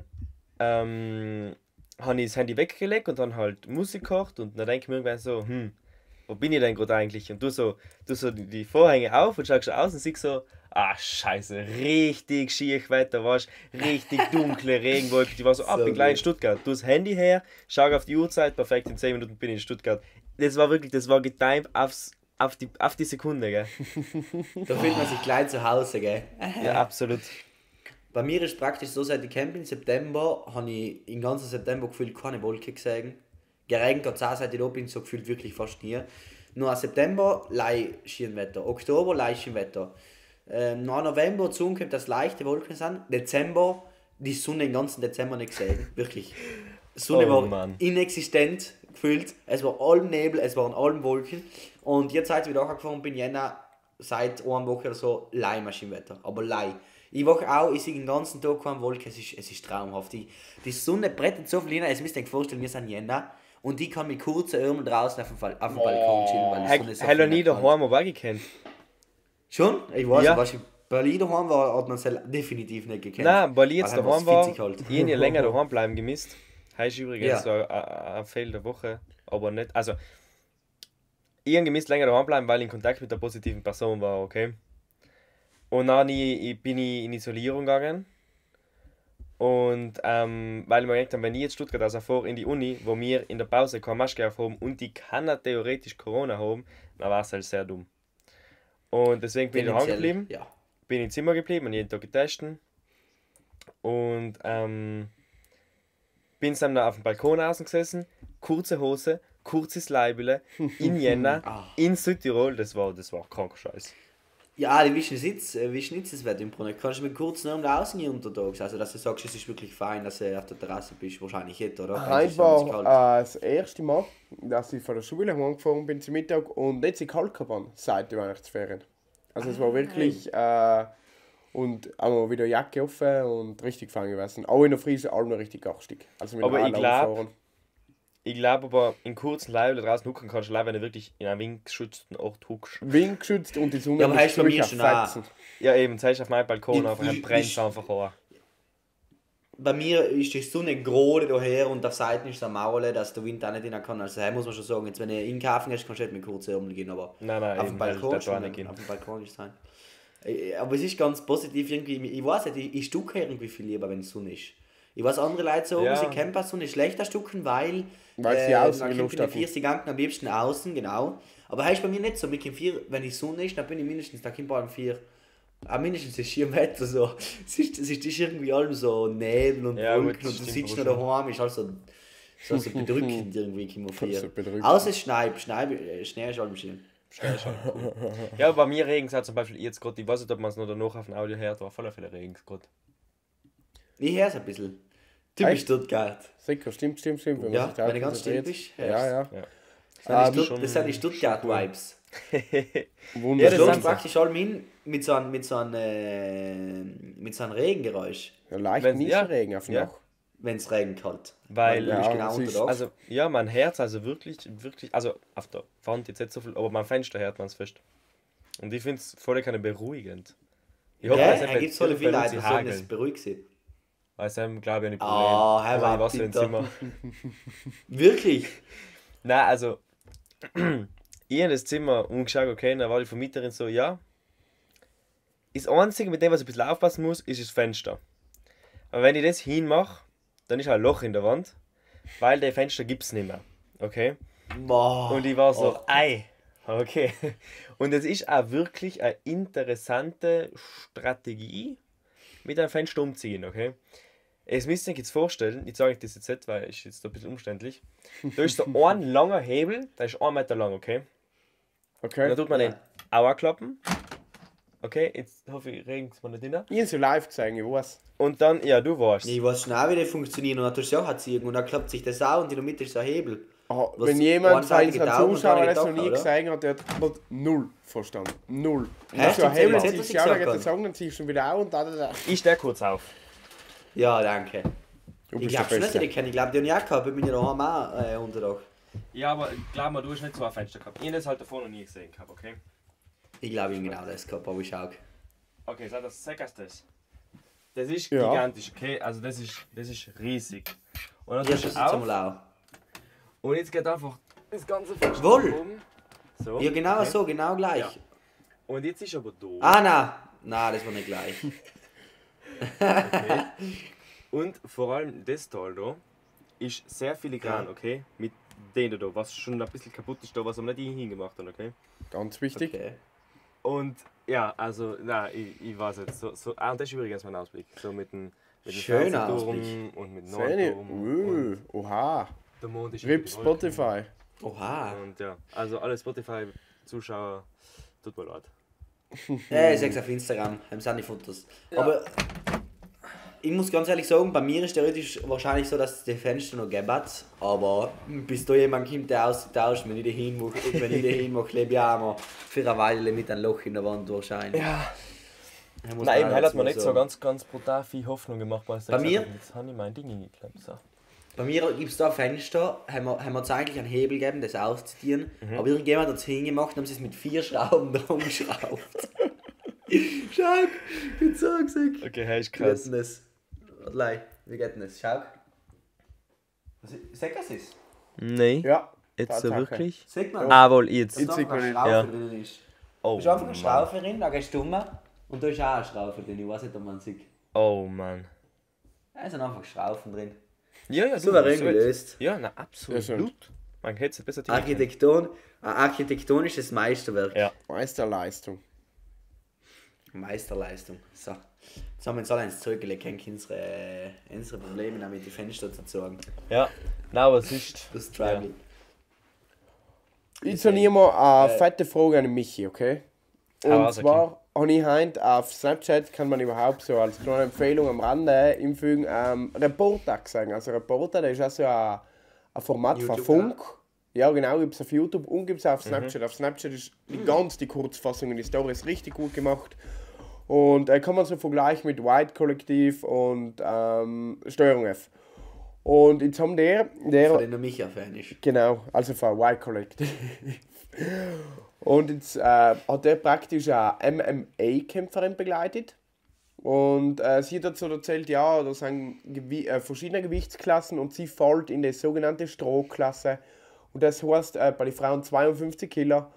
ähm, habe ich das Handy weggelegt und dann halt Musik gehört und dann denke ich mir irgendwann so, hm, wo bin ich denn gerade eigentlich? Und du so, du so die, die Vorhänge auf und schaust aus und siehst so, ah scheiße, richtig schief Wetter, weißt richtig dunkle Regenwolken, die war so, ab, So in klein gut. Stuttgart. Du das Handy her, schau auf die Uhrzeit, perfekt, in zehn Minuten bin ich in Stuttgart. Das war wirklich, das war getimed aufs, auf, die, auf die Sekunde, gell? Da fühlt man sich gleich zu Hause, gell? Ja, absolut. Bei mir ist praktisch so, seit ich camp im September, habe ich im ganzen September gefühlt keine Wolke gesehen. Geregnet hat es auch, seit ich da bin, so gefühlt wirklich fast nie. Nur im September, lei Schirmwetter. Oktober, lei Schirmwetter. Ähm, nach November zu kommt, dass leichte Wolken sind. Dezember, die Sonne den ganzen Dezember nicht gesehen. Wirklich. Die Sonne Oh, war Mann. inexistent gefühlt. Es war allem Nebel, es waren allem Wolken. Und jetzt, seit ich wieder angefangen bin, Jänner, seit einer Woche oder so, lei Maschinenwetter. Aber lei. Ich wache auch, ich sehe den ganzen Tag keine Wolke, es ist, es ist traumhaft. Die, die Sonne brettet so viel rein, es müsst ihr euch vorstellen, wir sind Jänner. Und ich kann mit kurzen Ärmeln draußen auf dem, Fall, auf dem Balkon chillen, weil die Sonne so Hallo viel nie nicht kalt. daheim aber auch gekannt. Schon? Ich weiß Ja. nicht, was ich Berlin daheim war, hat man es definitiv nicht gekannt. Nein, weil ich jetzt Weil daheim es war, fitzig halt. ich habe ja länger daheim bleiben gemisst. Heißt übrigens Ja. so ein, ein Fail der Woche, aber nicht. Also, ich habe gemisst länger daheim bleiben, weil ich in Kontakt mit der positiven Person war, okay? Und dann ich, ich bin ich in Isolierung gegangen. Und ähm, weil ich mir gedacht habe, wenn ich jetzt Stuttgart also fahre in die Uni, wo wir in der Pause keine Maske aufhaben und die kann ja theoretisch Corona haben, dann war es halt sehr dumm. Und deswegen bin ich daheim Tendenziell, geblieben. Ja. Bin im Zimmer geblieben und jeden Tag getestet. Und ähm, bin dann da auf dem Balkon außen gesessen, kurze Hose, kurzes Leibele, in Jänner, in Südtirol, das war, das war kranker Scheiß. Ja, die wischen Sitz, äh, wischen Sitz wird im Brunnen. Kannst du mit kurzen Armen außen gehen untertags? Also, dass du sagst, es ist wirklich fein, dass du auf der Terrasse bist, wahrscheinlich nicht, oder? Weil es ist ja nicht Heute kalt. war äh, das erste Mal, dass ich von der Schule heimgefahren bin zum Mittag und nicht so kalt geworden seit den Weihnachtsferien. Also es war wirklich äh, und auch wieder Jacke offen und richtig fein gewesen. Auch in der Friese allem noch richtig garstig. Also mit Aber dem ich Radl glaub- fahren. Ich glaube aber, in kurzen Leibele draußen hucken kannst du allein, wenn du wirklich in einem windgeschützten Ort huckst. Windgeschützt und die Sonne Ja, aber muss heißt bei mir durch schon fetzen. Ja eben, zeigst auf meinem Balkon, Ich- aber dann ich- brennt es ich- einfach an. Bei mir ist die Sonne gerade daher und auf Seiten ist es eine Mauer, dass der Wind auch nicht rein kann. Also, hey, muss man schon sagen, jetzt, wenn ihr einkaufen gehst, kannst du nicht mit kurzen Ärmeln gehen, aber Nein, nein, auf eben, dem weil Balkon das schon, auch nicht gehen. auf dem Balkon ist es sein. Äh, Aber es ist ganz positiv irgendwie, ich weiß nicht, ich, ich stucke irgendwie viel lieber, wenn es Sonne ist. Ich weiß, andere Leute sagen, Ja. sie campen Sonne schlechter stucken, weil, Weil sie äh, außen man die kommt Luft in den haben. vierzig Gangen am liebsten außen, genau. Aber heißt bei mir nicht so, mit dem vier, wenn die Sonne ist, dann bin ich mindestens, da kommt allem vier, auch mindestens das Schirmwetter so. Es ist, es ist irgendwie allem so Nebel und Ja, gut, Wolken das und du stimmt sitzt noch aber daheim, ist also so, so bedrückend irgendwie, kommt auf vier. So bedrückend. Außer es schneit, Schnee, äh, Schnee ist allem schön. Ja, bei mir regnet es halt zum Beispiel jetzt gerade, ich weiß nicht, ob man es noch danach auf dem Audio hört, aber voller viele Regen gerade. Ich höre es ein bisschen. Typisch Echt? Stuttgart. Sicher, stimmt, stimmt, stimmt. Wenn man Ja, sich drauf wenn du ganz still konzentriert. bist, Ja, ja. hörst Ja. Das sind die Ähm, Stutt- das sind die Stuttgart-Vibes. Ja, Du Wunderschön. das schlägst sind praktisch allem hin mit so einem, mit so einem, äh, mit so einem Regengeräusch, Ja, leicht Wenn's- ja. Nischenregen auf Ja. Nacht. wenn es regnet halt. Weil, du bist ja, genau es unter ist- Dach. also, ja, mein Herz, also wirklich, wirklich, also auf der Wand jetzt nicht so viel, aber mein Fenster hört man es fest. Und ich finde es voll keine beruhigend. Ich hoffe, Ja, dass da gibt es voll viele bei uns Leute, die sagen, hageln. das ist beruhigt sie. Weil es haben, glaube ich, nicht Ah, Problem. Herr Aber ich Wasser im Peter. Zimmer. Wirklich? Nein, also, ich in das Zimmer umgeschaut, okay, dann war die Vermieterin so, ja. Das Einzige, mit dem was ich ein bisschen aufpassen muss, ist das Fenster. Aber wenn ich das hinmache, dann ist ein Loch in der Wand, weil der Fenster gibt es nicht mehr. Okay? Boah. Und ich war so, Oh. ei, okay. Und es ist auch wirklich eine interessante Strategie, mit einem Fenster umziehen, okay? Es müsst ihr euch jetzt vorstellen, ich sage euch das jetzt nicht, weil es ist jetzt ein bisschen umständlich. Da ist so ein langer Hebel, der ist ein Meter lang, okay? Und Okay. dann tut man Ja. den Auer klappen. Okay, jetzt hoffe ich, regnet es mir nicht rein. Ich habe so live gesehen, ich weiß. Und dann, ja, du warst. Ich weiß schon auch, wie das funktioniert. Und dann tust du auch ziehen und dann klappt sich das auch und in der Mitte ist so ein Hebel. Ah, Was wenn jemand von einseitige unseren Daumen und Zuschauern andere das noch Dach, nie oder? gesehen hat, der hat halt null verstanden. Null. Und Hä, so ein stimmt, Hebel jetzt ziehst hat du er ja, gesagt, dann dann. sagen, dann ziehst du ihn wieder auf und da, da, da. Ich stehe kurz auf. Ja, danke. Du Ich bist glaube der schon, dass ich Beste. die kenne. Ich glaube, die habe ich auch gehabt. Ich bin ja daheim auch äh, unter Dach. Ja, aber glaub mir, du hast nicht so ein Fenster gehabt. Ich habe das halt davor noch nie gesehen gehabt, okay? Ich glaube, ich habe genau das gehabt, aber ich schau. Okay, so das sagst das. Das ist Ja. gigantisch, okay? Also das ist, das ist riesig. Und dann Ja, tust das du ist auf einmal auch. und jetzt geht einfach das ganze Fenster Wohl. nach oben. So. Ja, genau okay. so, genau gleich. Ja. Und jetzt ist aber da. Ah, nein. Nein, das war nicht gleich. Okay. Und vor allem das Teil da ist sehr filigran, Ja. okay? Mit denen da, was schon ein bisschen kaputt ist, da, was wir nicht hingemacht haben, okay? Ganz wichtig. Okay. Und ja, also, nein, ich, ich weiß jetzt, so, so, ah, und das ist übrigens mein Ausblick. So mit dem, mit dem Schöner Fernsehturm Ausblick. und mit Seine. Nordturm. Uh, Und oha. der Mond ist R I P über die Wolken. Spotify. Oha. Und ja, also alle Spotify-Zuschauer, tut mir leid. Ja, ich sag's auf Instagram, haben sie auch die Fotos. Aber ich muss ganz ehrlich sagen, bei mir ist theoretisch wahrscheinlich so, dass es die Fenster noch geben hat. Aber bis da jemand kommt, der austauscht, wenn ich dahin mache, wenn ich dahin mache, lebe ich auch mal für eine Weile mit einem Loch in der Wand wahrscheinlich. Ja. Ich muss Nein, auch eben, hat dazu man nicht so sagen. ganz, ganz brutal viel Hoffnung gemacht, weil es Bei mir? jetzt habe ich mein Ding hingeklemmt. So. Bei mir gibt es da ein Fenster, haben wir, haben wir uns eigentlich einen Hebel gegeben, das auszuziehen. Mhm. Aber irgendjemand hat es hingemacht und haben sie es mit vier Schrauben drum geschraubt. Schau, ich bin so gesagt. Okay, hey, ist Wie geht krass. denn das? Warte, wie geht denn das? Schau. Was ist- Sag was ist? Nein, Ja. jetzt so Tatsache. wirklich? Sag mal. Ah, wohl, jetzt. Jetzt dass da sieht einfach man eine nicht. Schraufe Ja. drin ist. Oh, Da ist einfach eine Mann. Schraufe drin, da gehst du dumm. Und da ist auch eine Schraufe drin, ich weiß nicht, ob man sieht. Oh Mann. Da sind einfach Schraufen drin. Ja, ja, Souverän absolut. gelöst. Ja, na, absolut. Ja, schon. Man hätte es besser tun können. Architekton, ein architektonisches Meisterwerk. Ja. Meisterleistung. Meisterleistung. So. Jetzt haben wir uns alle ins Zeug gelegt, können unsere, unsere Probleme damit die Fenster zu zeigen. Ja, na, was ist? Das Struggle. Jetzt habe ich mal eine fette Frage an Michi, okay? Und Hau raus, zwar habe ich heute auf Snapchat, kann man überhaupt so als kleine Empfehlung am Rande hinfügen, ähm, Reporter gesehen. Also Reporter, das ist also ein, ein Format von YouTube, Funk. Ja genau, gibt es auf YouTube und gibt es auf Snapchat. Auf Snapchat ist die ganz die Kurzfassung und die Story ist richtig gut gemacht. Und äh, kann man so vergleichen mit White Kollektiv und ähm, Steuerung F. Und jetzt haben der, der Von denen der Micha Fan ist. Genau, also von Y Collective. Und jetzt äh, hat er praktisch eine M M A-Kämpferin begleitet. Und äh, sie hat dazu erzählt, ja, da sind Gewi äh, verschiedene Gewichtsklassen und sie fällt in die sogenannte Strohklasse. Und das heißt äh, bei den Frauen zweiundfünfzig Kilo.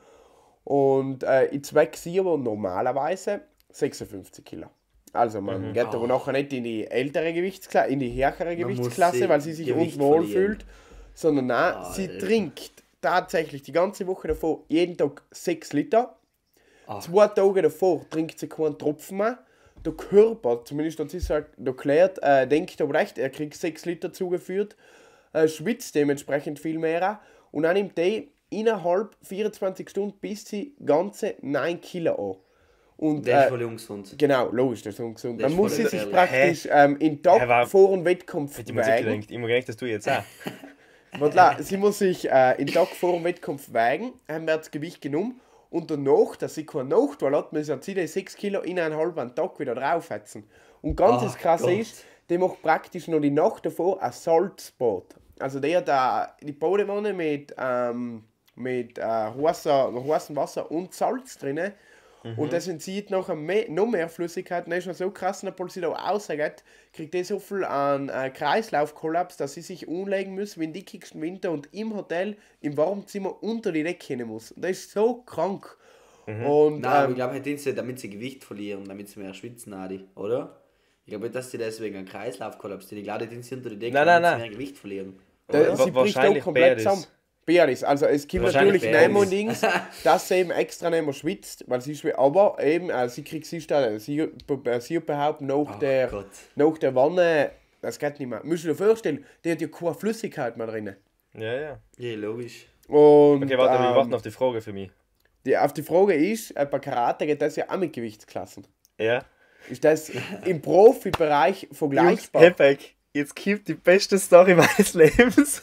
Und äh, jetzt wächst sie aber normalerweise sechsundfünfzig Kilo. Also man geht aber nachher nicht in die ältere Gewichtsklasse, in die härtere muss Gewichtsklasse, sie weil sie sich Gewicht unwohl verlieren. fühlt. Sondern nein, sie Alter. trinkt tatsächlich die ganze Woche davor jeden Tag sechs Liter. Ah. Zwei Tage davor trinkt sie keinen Tropfen mehr. Der Körper, zumindest hat sie es halt erklärt, äh, denkt aber recht, er kriegt sechs Liter zugeführt, äh, schwitzt dementsprechend viel mehr. Und dann nimmt die innerhalb vierundzwanzig Stunden bis sie ganze neun Kilo an. Und, Der ist äh, voll ungesund. genau, logisch, das ist ungesund. Das Man ist muss voll sie sich ehrlich. praktisch ähm, in Tag Hä, wa- vor dem Wettkampf Hätte ich mir so wägen. gedacht. Ich habe mir gedacht, dass du jetzt auch. Warte, sie muss sich äh, in Tag vor dem Wettkampf wägen, haben wir das Gewicht genommen und danach, dass sie keine Nachtwahl hat, müssen sie die sechs Kilo innerhalb einen Tag wieder draufhetzen. Und ganz das Ach Krasse Gott. ist, die macht praktisch noch die Nacht davor ein Salzbad. Also der hat äh, die Badewanne mit, ähm, mit äh, heißer, heißem Wasser und Salz drin. Und das entzieht nachher mehr, noch mehr Flüssigkeit. Und das ist noch so krass, obwohl sie da rausgeht, kriegt die so viel an äh, Kreislaufkollaps, dass sie sich umlegen muss wie im dickigsten Winter und im Hotel, im Warmzimmer unter die Decke hin muss. Und das ist so krank. Und Nein, aber ähm, ich glaube, hätten sie, damit sie Gewicht verlieren, damit sie mehr schwitzen, Adi, oder? Ich glaube nicht, dass sie deswegen einen Kreislaufkollaps haben. Ich glaube, hätten sie unter die Decke, Nein, nein, damit sie nein. mehr Gewicht verlieren. da, Oder? sie bricht auch Wahrscheinlich komplett beides. zusammen. Beides. Also es gibt Wahrscheinlich natürlich Nemo beides. Dings, dass sie eben extra nicht mehr schwitzt, weil sie schwitzt. Aber eben, äh, sie kriegt sich da, sie, äh, sie behauptet nach Ach der, Gott. nach der Wanne, das geht nicht mehr. Musst du dir vorstellen, die hat ja keine Flüssigkeit mehr drin. Ja, ja. Ja, logisch. Und Okay, warte, wir ähm, warten auf die Frage für mich. die, auf die Frage ist, äh, bei Karate geht das ja auch mit Gewichtsklassen. Ja. Ist das im Profibereich vergleichbar? Hepek, jetzt kommt die beste Story meines Lebens.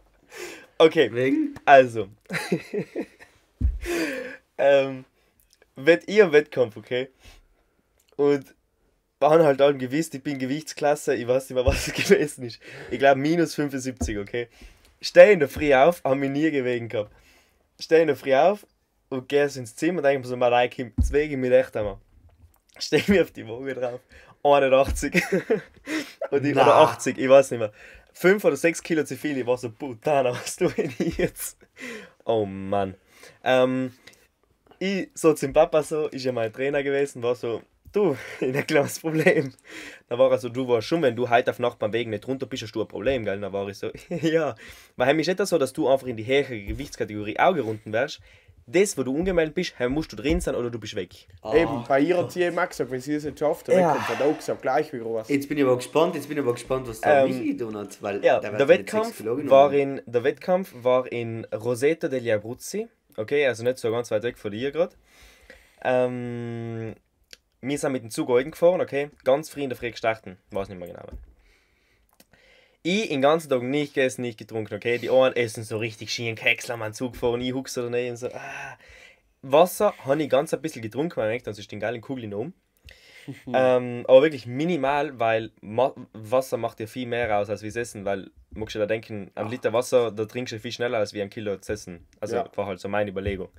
Okay, Wegen? also. ähm, wett ihr im Wettkampf, okay? Und wir haben halt alle gewusst, ich bin Gewichtsklasse, ich weiß nicht mehr, was es gewesen ist. Ich glaube minus fünfundsiebzig, okay? Stehe in der Früh auf, haben mich nie gewogen gehabt. Stehe in der Früh auf und gehe ins Zimmer und denke mir so, mal rein, jetzt wege ich mich echt einmal. Stehe mir auf die Waage drauf. einundachtzig. und ich, oder Na. achtzig, ich weiß nicht mehr. fünf oder sechs Kilo zu viel, ich war so, putain, was tue ich jetzt? Oh Mann. Ähm, ich so zum Papa so, ist ja mein Trainer gewesen, war so, du, ich hab ein kleines Problem. Dann war er so, du warst schon, wenn du heute auf Nacht beim Weg nicht runter bist, hast du ein Problem, gell? Dann war ich so, ja. Weil heim ist nicht so, dass du einfach in die höhere Gewichtskategorie auch gerunden wärst. Das, wo du ungemeldet bist, heim musst du drin sein oder du bist weg. Ah, Eben, bei ihr hat sie eben auch gesagt, wenn sie das nicht schafft, dann Ja. kommt der auch gesagt, gleich wie groß. Jetzt bin ich aber gespannt, jetzt bin ich aber gespannt, was der Ähm, Michi tun hat. Weil Ja, der, der, wird nicht Wettkampf sechs Kilo genommen. war in, der Wettkampf war in Roseto degli Abruzzi. Okay, also nicht so ganz weit weg von dir gerade. Ähm, wir sind mit dem Zug gefahren, okay, ganz früh in der Früh gestartet, weiß nicht mehr genau. Ich den ganzen Tag nicht gegessen, nicht getrunken, okay, die einen essen so richtig schön Keks am Zug fahren, ich hucke so daneben so, ah. Wasser habe ich ganz ein bisschen getrunken, weil ich merke, dann ist den geilen Kugeln um. ähm, aber wirklich minimal, weil Ma Wasser macht dir viel mehr aus als wie das Essen, weil du musst dir da denken, ein Liter Wasser, da trinkst du viel schneller als wie ein Kilo zu essen. Also Ja. war halt so meine Überlegung.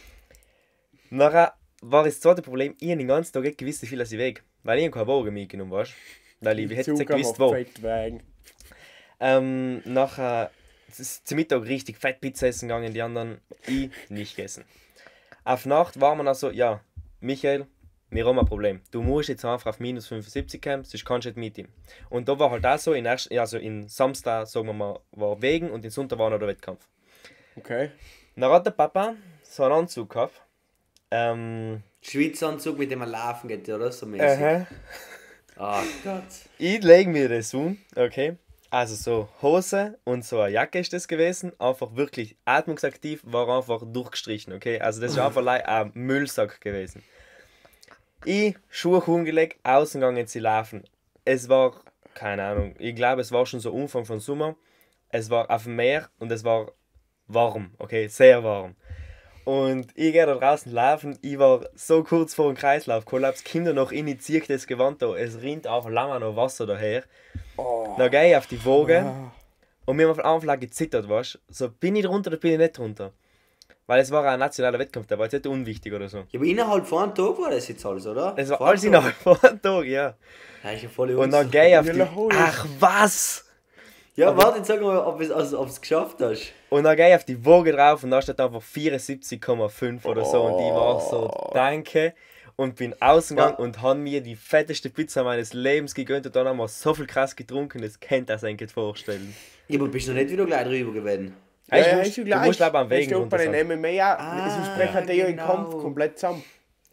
Nachher war das zweite Problem, ich habe den ganzen Tag nicht gewusst, wie viel ich weg, weil ich keine Waage mitgenommen war, weil ich hätte nicht gewusst, wo. Fettwagen. Ähm, nachher ist zum Mittag richtig fett Pizza essen gegangen, die anderen, ich nicht gegessen. Auf Nacht war man also, ja, Michael, wir haben ein Problem. Du musst jetzt einfach auf minus fünfundsiebzig kommen, sonst kannst du nicht mit ihm. Und da war halt auch so, in, erst, also in Samstag, sagen wir mal, war Wegen und in Sonntag war noch der Wettkampf. Okay. Dann hat der Papa so einen Anzug gehabt. Ähm, Schweizanzug, mit dem man laufen geht, oder? So mäßig. äh, Ah Gott. ich lege mir das um, okay. Also so Hose und so eine Jacke ist das gewesen, einfach wirklich atmungsaktiv, war einfach durchgestrichen, okay. Also das ist einfach ein Müllsack gewesen. Ich, Schuhe umgelegt, außen gegangen zu laufen. Es war, keine Ahnung, ich glaube es war schon so Umfang von Sommer. Es war auf dem Meer und es war warm, okay, sehr warm. Und ich gehe da draußen laufen, ich war so kurz vor dem Kreislaufkollaps, Kinder noch in, ich ziehe das Gewand da, es rinnt einfach lange noch Wasser daher. Oh. Dann gehe ich auf die Waage Ah. und mir haben auf Anfang gezittert, weißt du? So, bin ich drunter oder bin ich nicht drunter? Weil es war ein nationaler Wettkampf, der war jetzt nicht unwichtig oder so. Ja, aber innerhalb von einem Tag war das jetzt alles, oder? Es war Vor alles einem Tag. innerhalb von einem Tag, ja. Ja, ist ja voll Und dann gehe ich auf die... Ja, hol ich. Ach was! Ja, warte, jetzt sag mal, ob du es also, geschafft hast. Und dann gehe ich auf die Waage drauf und da steht einfach vierundsiebzig Komma fünf oder so. Und ich war so, danke. Und bin außen gegangen und habe mir die fetteste Pizza meines Lebens gegönnt. Und dann haben wir so viel krass getrunken, das könnt ihr euch nicht vorstellen. Ja, aber bist du noch nicht wieder gleich drüber gewesen? Ja, Ja, ja, musst, ist ja du gleich. musst aber am Wegen Das ist auch bei den runter sein. M M A, Ah, sie sprechen die ja im genau. Kampf komplett zusammen.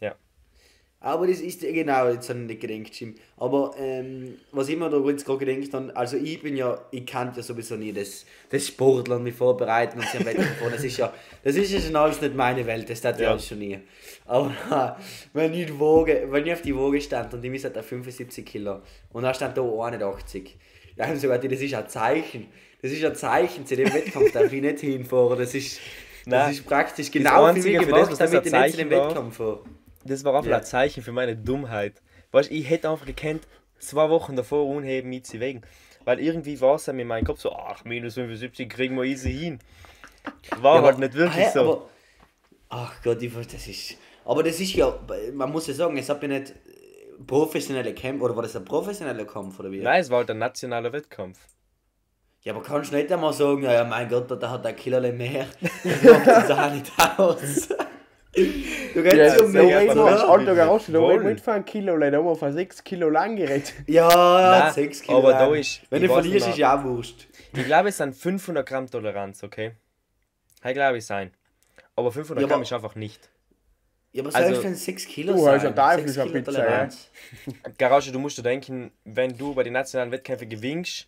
Aber das ist, genau, jetzt habe ich nicht gedacht, Jim. Aber ähm, was ich mir da jetzt gerade gedacht habe, also ich bin ja, ich kannte ja sowieso nie das, das Sportler und mich vorbereiten und sie am Wettkampf fahren. Das ist ja, das ist ja schon alles nicht meine Welt, das tat ich Ja. alles schon nie. Aber wenn ich, die Waage, wenn ich auf die Waage stand und ich misst auf fünfundsiebzig Kilo und dann stand da einundachtzig, da haben sie gesagt, das ist ein Zeichen. Das ist ein Zeichen, zu dem Wettkampf darf ich nicht hinfahren. Das ist, das Nein. ist praktisch genau für Einzige, mich für das, gemacht, was das damit ich ein nicht zu dem Zeichen war, Wettkampf fahre. Das war einfach Ja. ein Zeichen für meine Dummheit. Weißt du, ich hätte einfach gekannt, zwei Wochen davor unheben mit sie wegen. Weil irgendwie war es in meinem Kopf so, ach, minus fünfundsiebzig kriegen wir easy hin. War Ja, halt aber- nicht wirklich ah, ja, so. Aber, ach Gott, ich, das ist. Aber das ist ja, man muss ja sagen, es hat ja nicht professionelle Kampf, oder war das ein professioneller Kampf oder wie? Nein, es war halt ein nationaler Wettkampf. Ja, aber kannst du nicht einmal sagen, ja, ja mein Gott, da hat ein Killerle mehr. Das macht das auch nicht aus. Du gehst Ja, ja so um mich, reden wir, oder? Alter, Garage, da Voll. reden wir nicht von einem Kilo, da haben wir von sechs Kilo lang geredet. Ja, Nein, sechs Kilo. aber da lang. ist- Wenn ich du weiß verlierst, nicht ist ja auch wurscht. Ich glaube, es sind fünfhundert Gramm Toleranz, okay? Das glaube ich sein. Aber fünfhundert Ja, aber- Gramm ist einfach nicht. Ja, aber Also- selbst wenn es sechs Kilo Du sein, hast ja Teufel sechs schon Kilo Pizza, Toleranz. Garage, du musst dir denken, wenn du bei den nationalen Wettkämpfen gewinnst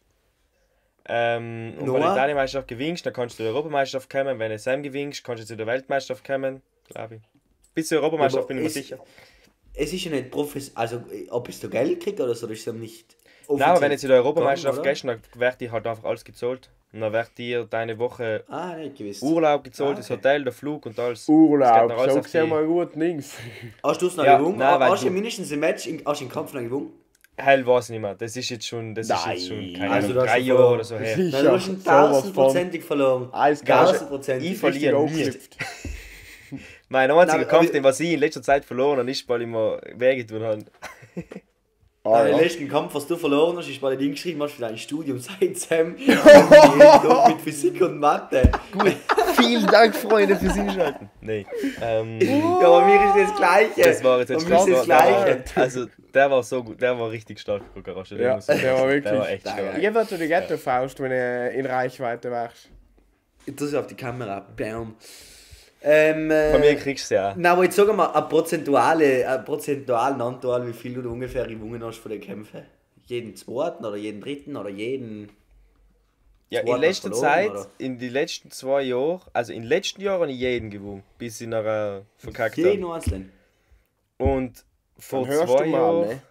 ähm, und bei der Noah? Italienmeisterschaft gewinnst, dann kannst du zur Europameisterschaft kommen. Wenn du S M gewinnst, kannst du zu der Weltmeisterschaft kommen, glaube ich. Bis zur Europameisterschaft Ja, bin ich mir aber sicher. Es ist ja nicht professionell, also ob es da Geld kriegt oder so, das ist ja nicht. Nein, aber wenn du zu der Europameisterschaft oder? gehst, dann wird dir halt einfach alles gezahlt. Und dann wird dir deine Woche Ah, nicht gewiss. Urlaub gezahlt, Ah, das okay. Hotel, der Flug und alles. Urlaub, Das geht noch alles so auf sehen die- wir gut links. Hast du es noch Ja, gewonnen? nein, weil hast du du- mindestens ein Match, in, hast du den Kampf noch gewonnen? Heil weiß ich nicht mehr. Das ist jetzt schon, das ist jetzt schon Nein. keine Also Ahnung, du hast drei schon Jahre verloren. oder so her. Sicher. Nein, du hast ihn sowas von. tausendprozentig verloren. Eiskalt. Tausendprozentig. Ich verliere nie. Richtig Mein einziger Nein, Kampf, aber- den was ich in letzter Zeit verloren habe, ist, weil ich mir wehgetan habe. Ah, Den ja. letzten Kampf, was du verloren hast, ist, weil du hingeschrieben hast für dein Studium seit Sam mit Physik und Mathe. Vielen Dank, Freunde, fürs Einschalten. Nein. Ähm, Ja, aber mir ist das Gleiche. das war jetzt Und ein mir ist das Gleiche. Also, der war so gut, der war richtig stark, Garage. Ja, der war wirklich Der war echt stark. Ich würde die Ghetto-Faust, wenn du in Reichweite wärst. Ich tue sie auf die Kamera. Bam. Ähm, äh, Von mir kriegst du ja. Na, aber jetzt sag mal, eine prozentuale, einen prozentualen Anteil, wie viel du ungefähr gewonnen hast von den Kämpfen? Jeden zweiten oder jeden dritten oder jeden. Ja, in Zweiten letzter verloren, Zeit, oder? in den letzten zwei Jahren, also in den letzten Jahren habe ich jeden gewonnen, bis ich nachher verkackt Jeden habe. einzelnen. Und vor Dann hörst zwei du mal, Jahren, ne?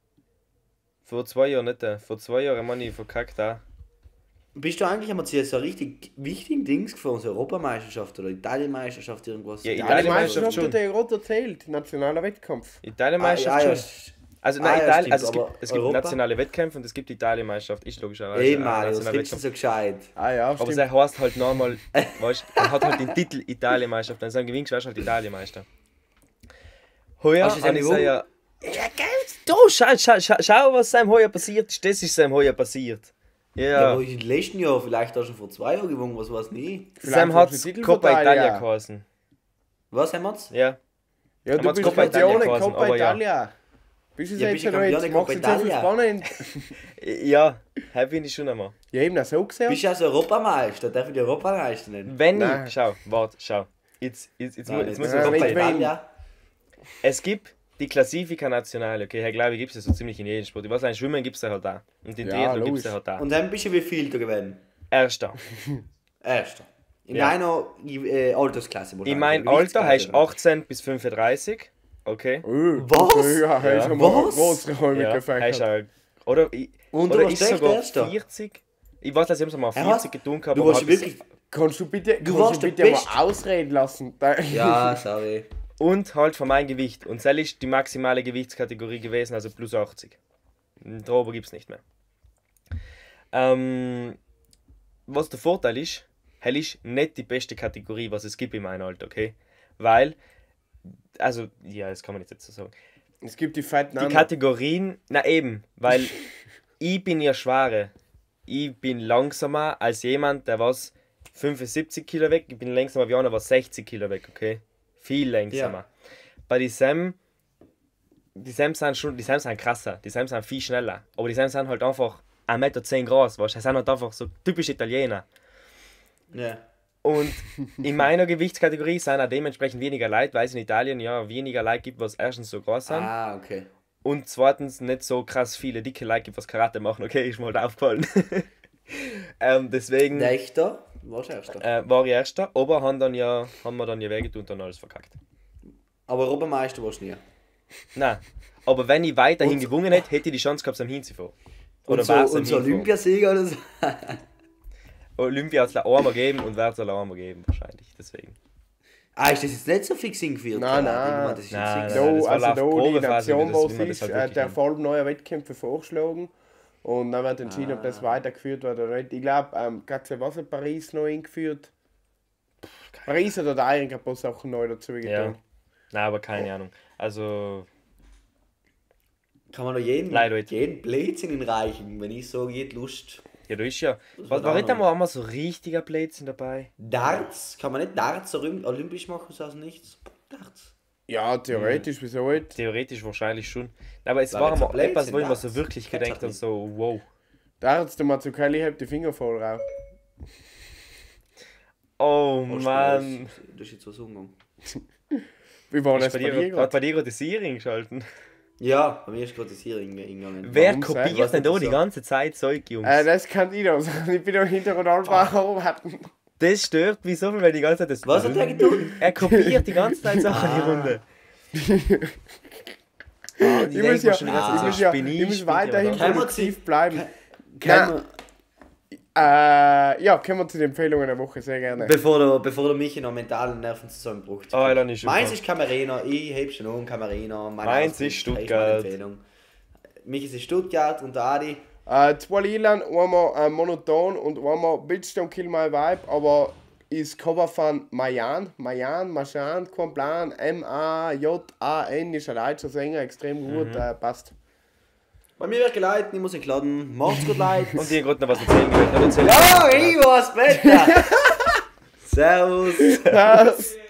vor zwei Jahren nicht, äh, vor zwei Jahren habe ich verkackt auch. Bist du eigentlich einmal zu so richtig wichtigen Dings für unsere Europameisterschaft oder Italienmeisterschaft irgendwas? Ja, Ja, die Italienmeisterschaft Meisterschaft schon. hat er gerade erzählt, nationaler Wettkampf. Italienmeisterschaft Ah, ja, schon. Also, Ah, nein, ja, Italien, stimmt, also es gibt, aber es gibt Europa? nationale Wettkämpfe und es gibt die Italienmeisterschaft, ist logischerweise Ey, ein Mario, das nationaler findest du Wettkampf. so gescheit. Ah ja, Aber stimmt. es heißt halt nochmal, weißt du, man hat halt den Titel Italienmeisterschaft, wenn du einen gewinnst, wärst du halt Italienmeister. Heuer Hast du das habe ich gewonnen? ja. Ja, geil! Du, schau, schau, schau, schau, was seinem heuer passiert ist. Das ist seinem heuer passiert. Ja, Ja. aber im letzten Jahr, vielleicht auch schon vor zwei Jahren gewonnen, was weiß nie. Vielleicht Sam hast hat du den Titel Coppa verteidigt, Italia ja. geheißen. Was haben wir's? Ja. Ja, du hat's bist Coppa Italia Campione, geheißen, Coppa aber ja. Italia. Bist du Ja, jetzt bist du noch jetzt? Campione, Machst du Coppa jetzt so viel Italia? spannend? Ja, hab bin ich schon einmal. Ja, eben, das so gesehen. Bist du also Europameister? Darf ich die Europameister nennen? Wenn Nein. ich. Schau, warte, schau. Jetzt, jetzt, jetzt, Nein, jetzt nicht. muss ich Nein, was nicht sagen. wenn. Italia. Es gibt die Classifica Nazionale, okay, ich glaube, gibt es so ziemlich in jedem Sport. Ich weiß nicht, Schwimmen gibt es halt da. Und den Ja, Triathlon gibt es logisch. halt da. Und dann bist du wie viel du gewinnen? Erster. Erster. In Ja. deiner äh, Altersklasse. In meinem Alter heißt achtzehn bis fünfunddreißig. Okay. Oh, Was? Okay, ja, Ja. hast du mal Was? großräumig Ja, gefächert. heißt auch, oder ich, Und oder du ist warst echt sogar Erster? vierzig. Ich weiß, dass ich es mal auf Er vierzig hat- getan habe. Du aber warst hab es- wirklich. Kannst du bitte, kannst warst du der bitte mal Beste. ausreden lassen? Da- Ja, sorry. Und halt von meinem Gewicht. Und das ist die maximale Gewichtskategorie gewesen, also plus achtzig. Darüber gibt es nicht mehr. Ähm, was der Vorteil ist, hell ist nicht die beste Kategorie, was es gibt in meinem Alter, okay? Weil, also, ja, das kann man jetzt nicht so sagen. Es gibt die fetten Die Kategorien, na eben, weil ich bin ja schwere. Ich bin langsamer als jemand, der was fünfundsiebzig Kilo weg, ich bin langsamer wie einer, was sechzig Kilo weg, okay? Viel langsamer. Ja. Bei die Sam, die Sam sind schon, die Sam sind krasser, die Sam sind viel schneller, aber die Sam sind halt einfach ein Meter zehn groß, weißt du? Die sind halt einfach so typisch Italiener. Ja. Und in meiner Gewichtskategorie sind auch dementsprechend weniger Leute, weil es in Italien ja weniger Leute gibt, was erstens so groß sind. Ah, okay. Und zweitens nicht so krass viele dicke Leute gibt, was Karate machen. Okay, ist mir halt aufgefallen. ähm, deswegen Der Echter? Warst du Erster? äh, war ich Erster, aber haben, dann ja, haben wir dann ja wehgetan und dann alles verkackt. Aber Europameister warst du nie. Nein, aber wenn ich weiterhin Und- gewonnen hätte, hätte ich die Chance gehabt, am hinzufahren. Und so, wär's am und so hinfahren. Olympiasieger oder so? Olympia hat es einmal geben und wird es einmal geben, wahrscheinlich. Deswegen. Ah, ist das jetzt nicht so fix hingeführt? Nein, Karate? nein. Ich meine, das ist Nein, jetzt Da, nein, das war also auf da die Probephase, Nation, wie das- wo wie es man das ist, halt äh, wirklich der nennt. voll neue Wettkämpfe vorgeschlagen. Und dann wird entschieden, ob das weitergeführt wird oder nicht. Ich glaube, ähm, gerade was hat Paris neu eingeführt? Paris hat da eigentlich ein paar Sachen neu dazu Ja. getan. Nein, aber keine Ahnung. Also, Kann man doch jeden, Leider nicht. jeden Blödsinn reichen, wenn ich sage, jede Lust. ja, da ist ja. Das Was wird war auch nicht noch. einmal einmal so richtiger Blödsinn dabei? Darts? Kann man nicht Darts olymp- olympisch machen, so aus nichts? Darts. Ja, theoretisch, wieso nicht? Theoretisch wahrscheinlich schon. Aber es War war jetzt ein mal etwas, Blödsinn, wo ich mir das. so wirklich Kannst gedacht du habe, so, wow. Der Arzt, der Mazzucchelli, hat die Finger voll raus. Oh Hast du Mann. das- Das ist jetzt was umgegangen. Wie war Ist das bei bei dir, dir hat gerade? bei dir gerade die Serie geschalten? Ja, bei mir ist gerade das hier hingegangen. Wer Warum sei- kopiert was denn da nicht die so? ganze Zeit Zeug, Jungs? Äh, das kann ich doch sagen. Ich bin doch hinter Ronaldo arbeiten. Das stört mich so viel, weil die ganze Zeit das. Was hat der getan? Er kopiert die ganze Zeit Sachen in die Runde. Ah, Ich muss ja, schon die ganze ich Zeit muss, ja, Spinni ich muss spielt weiterhin ja dann. produktiv bleiben. Kann man, Äh, ja, kommen wir zu den Empfehlungen der Woche, sehr gerne. bevor, der, bevor der Michi noch mentalen Nervenzusammenbruch Ah, ja, dann ist Meins super. ist Camarena, ich heb schon um Camarena. meine Meins Ausbildung, ist gleich meine Stuttgart. Empfehlung. Michi ist Stuttgart und der Adi. Äh, zwei Liedern, einmal äh, monoton und einmal Bitch Don't Kill My Vibe, aber ist Cover von Mayan, Mayan, Machan, kein Plan, M A J A N, ist ein deutscher Sänger, extrem gut, äh, passt. Bei mir wird geleitet, ich muss nicht laden. Macht's gut, Leute. Und die gerade noch was erzählen gewählt. Dann erzähl Ja, ich war's, Peter. Servus. Was?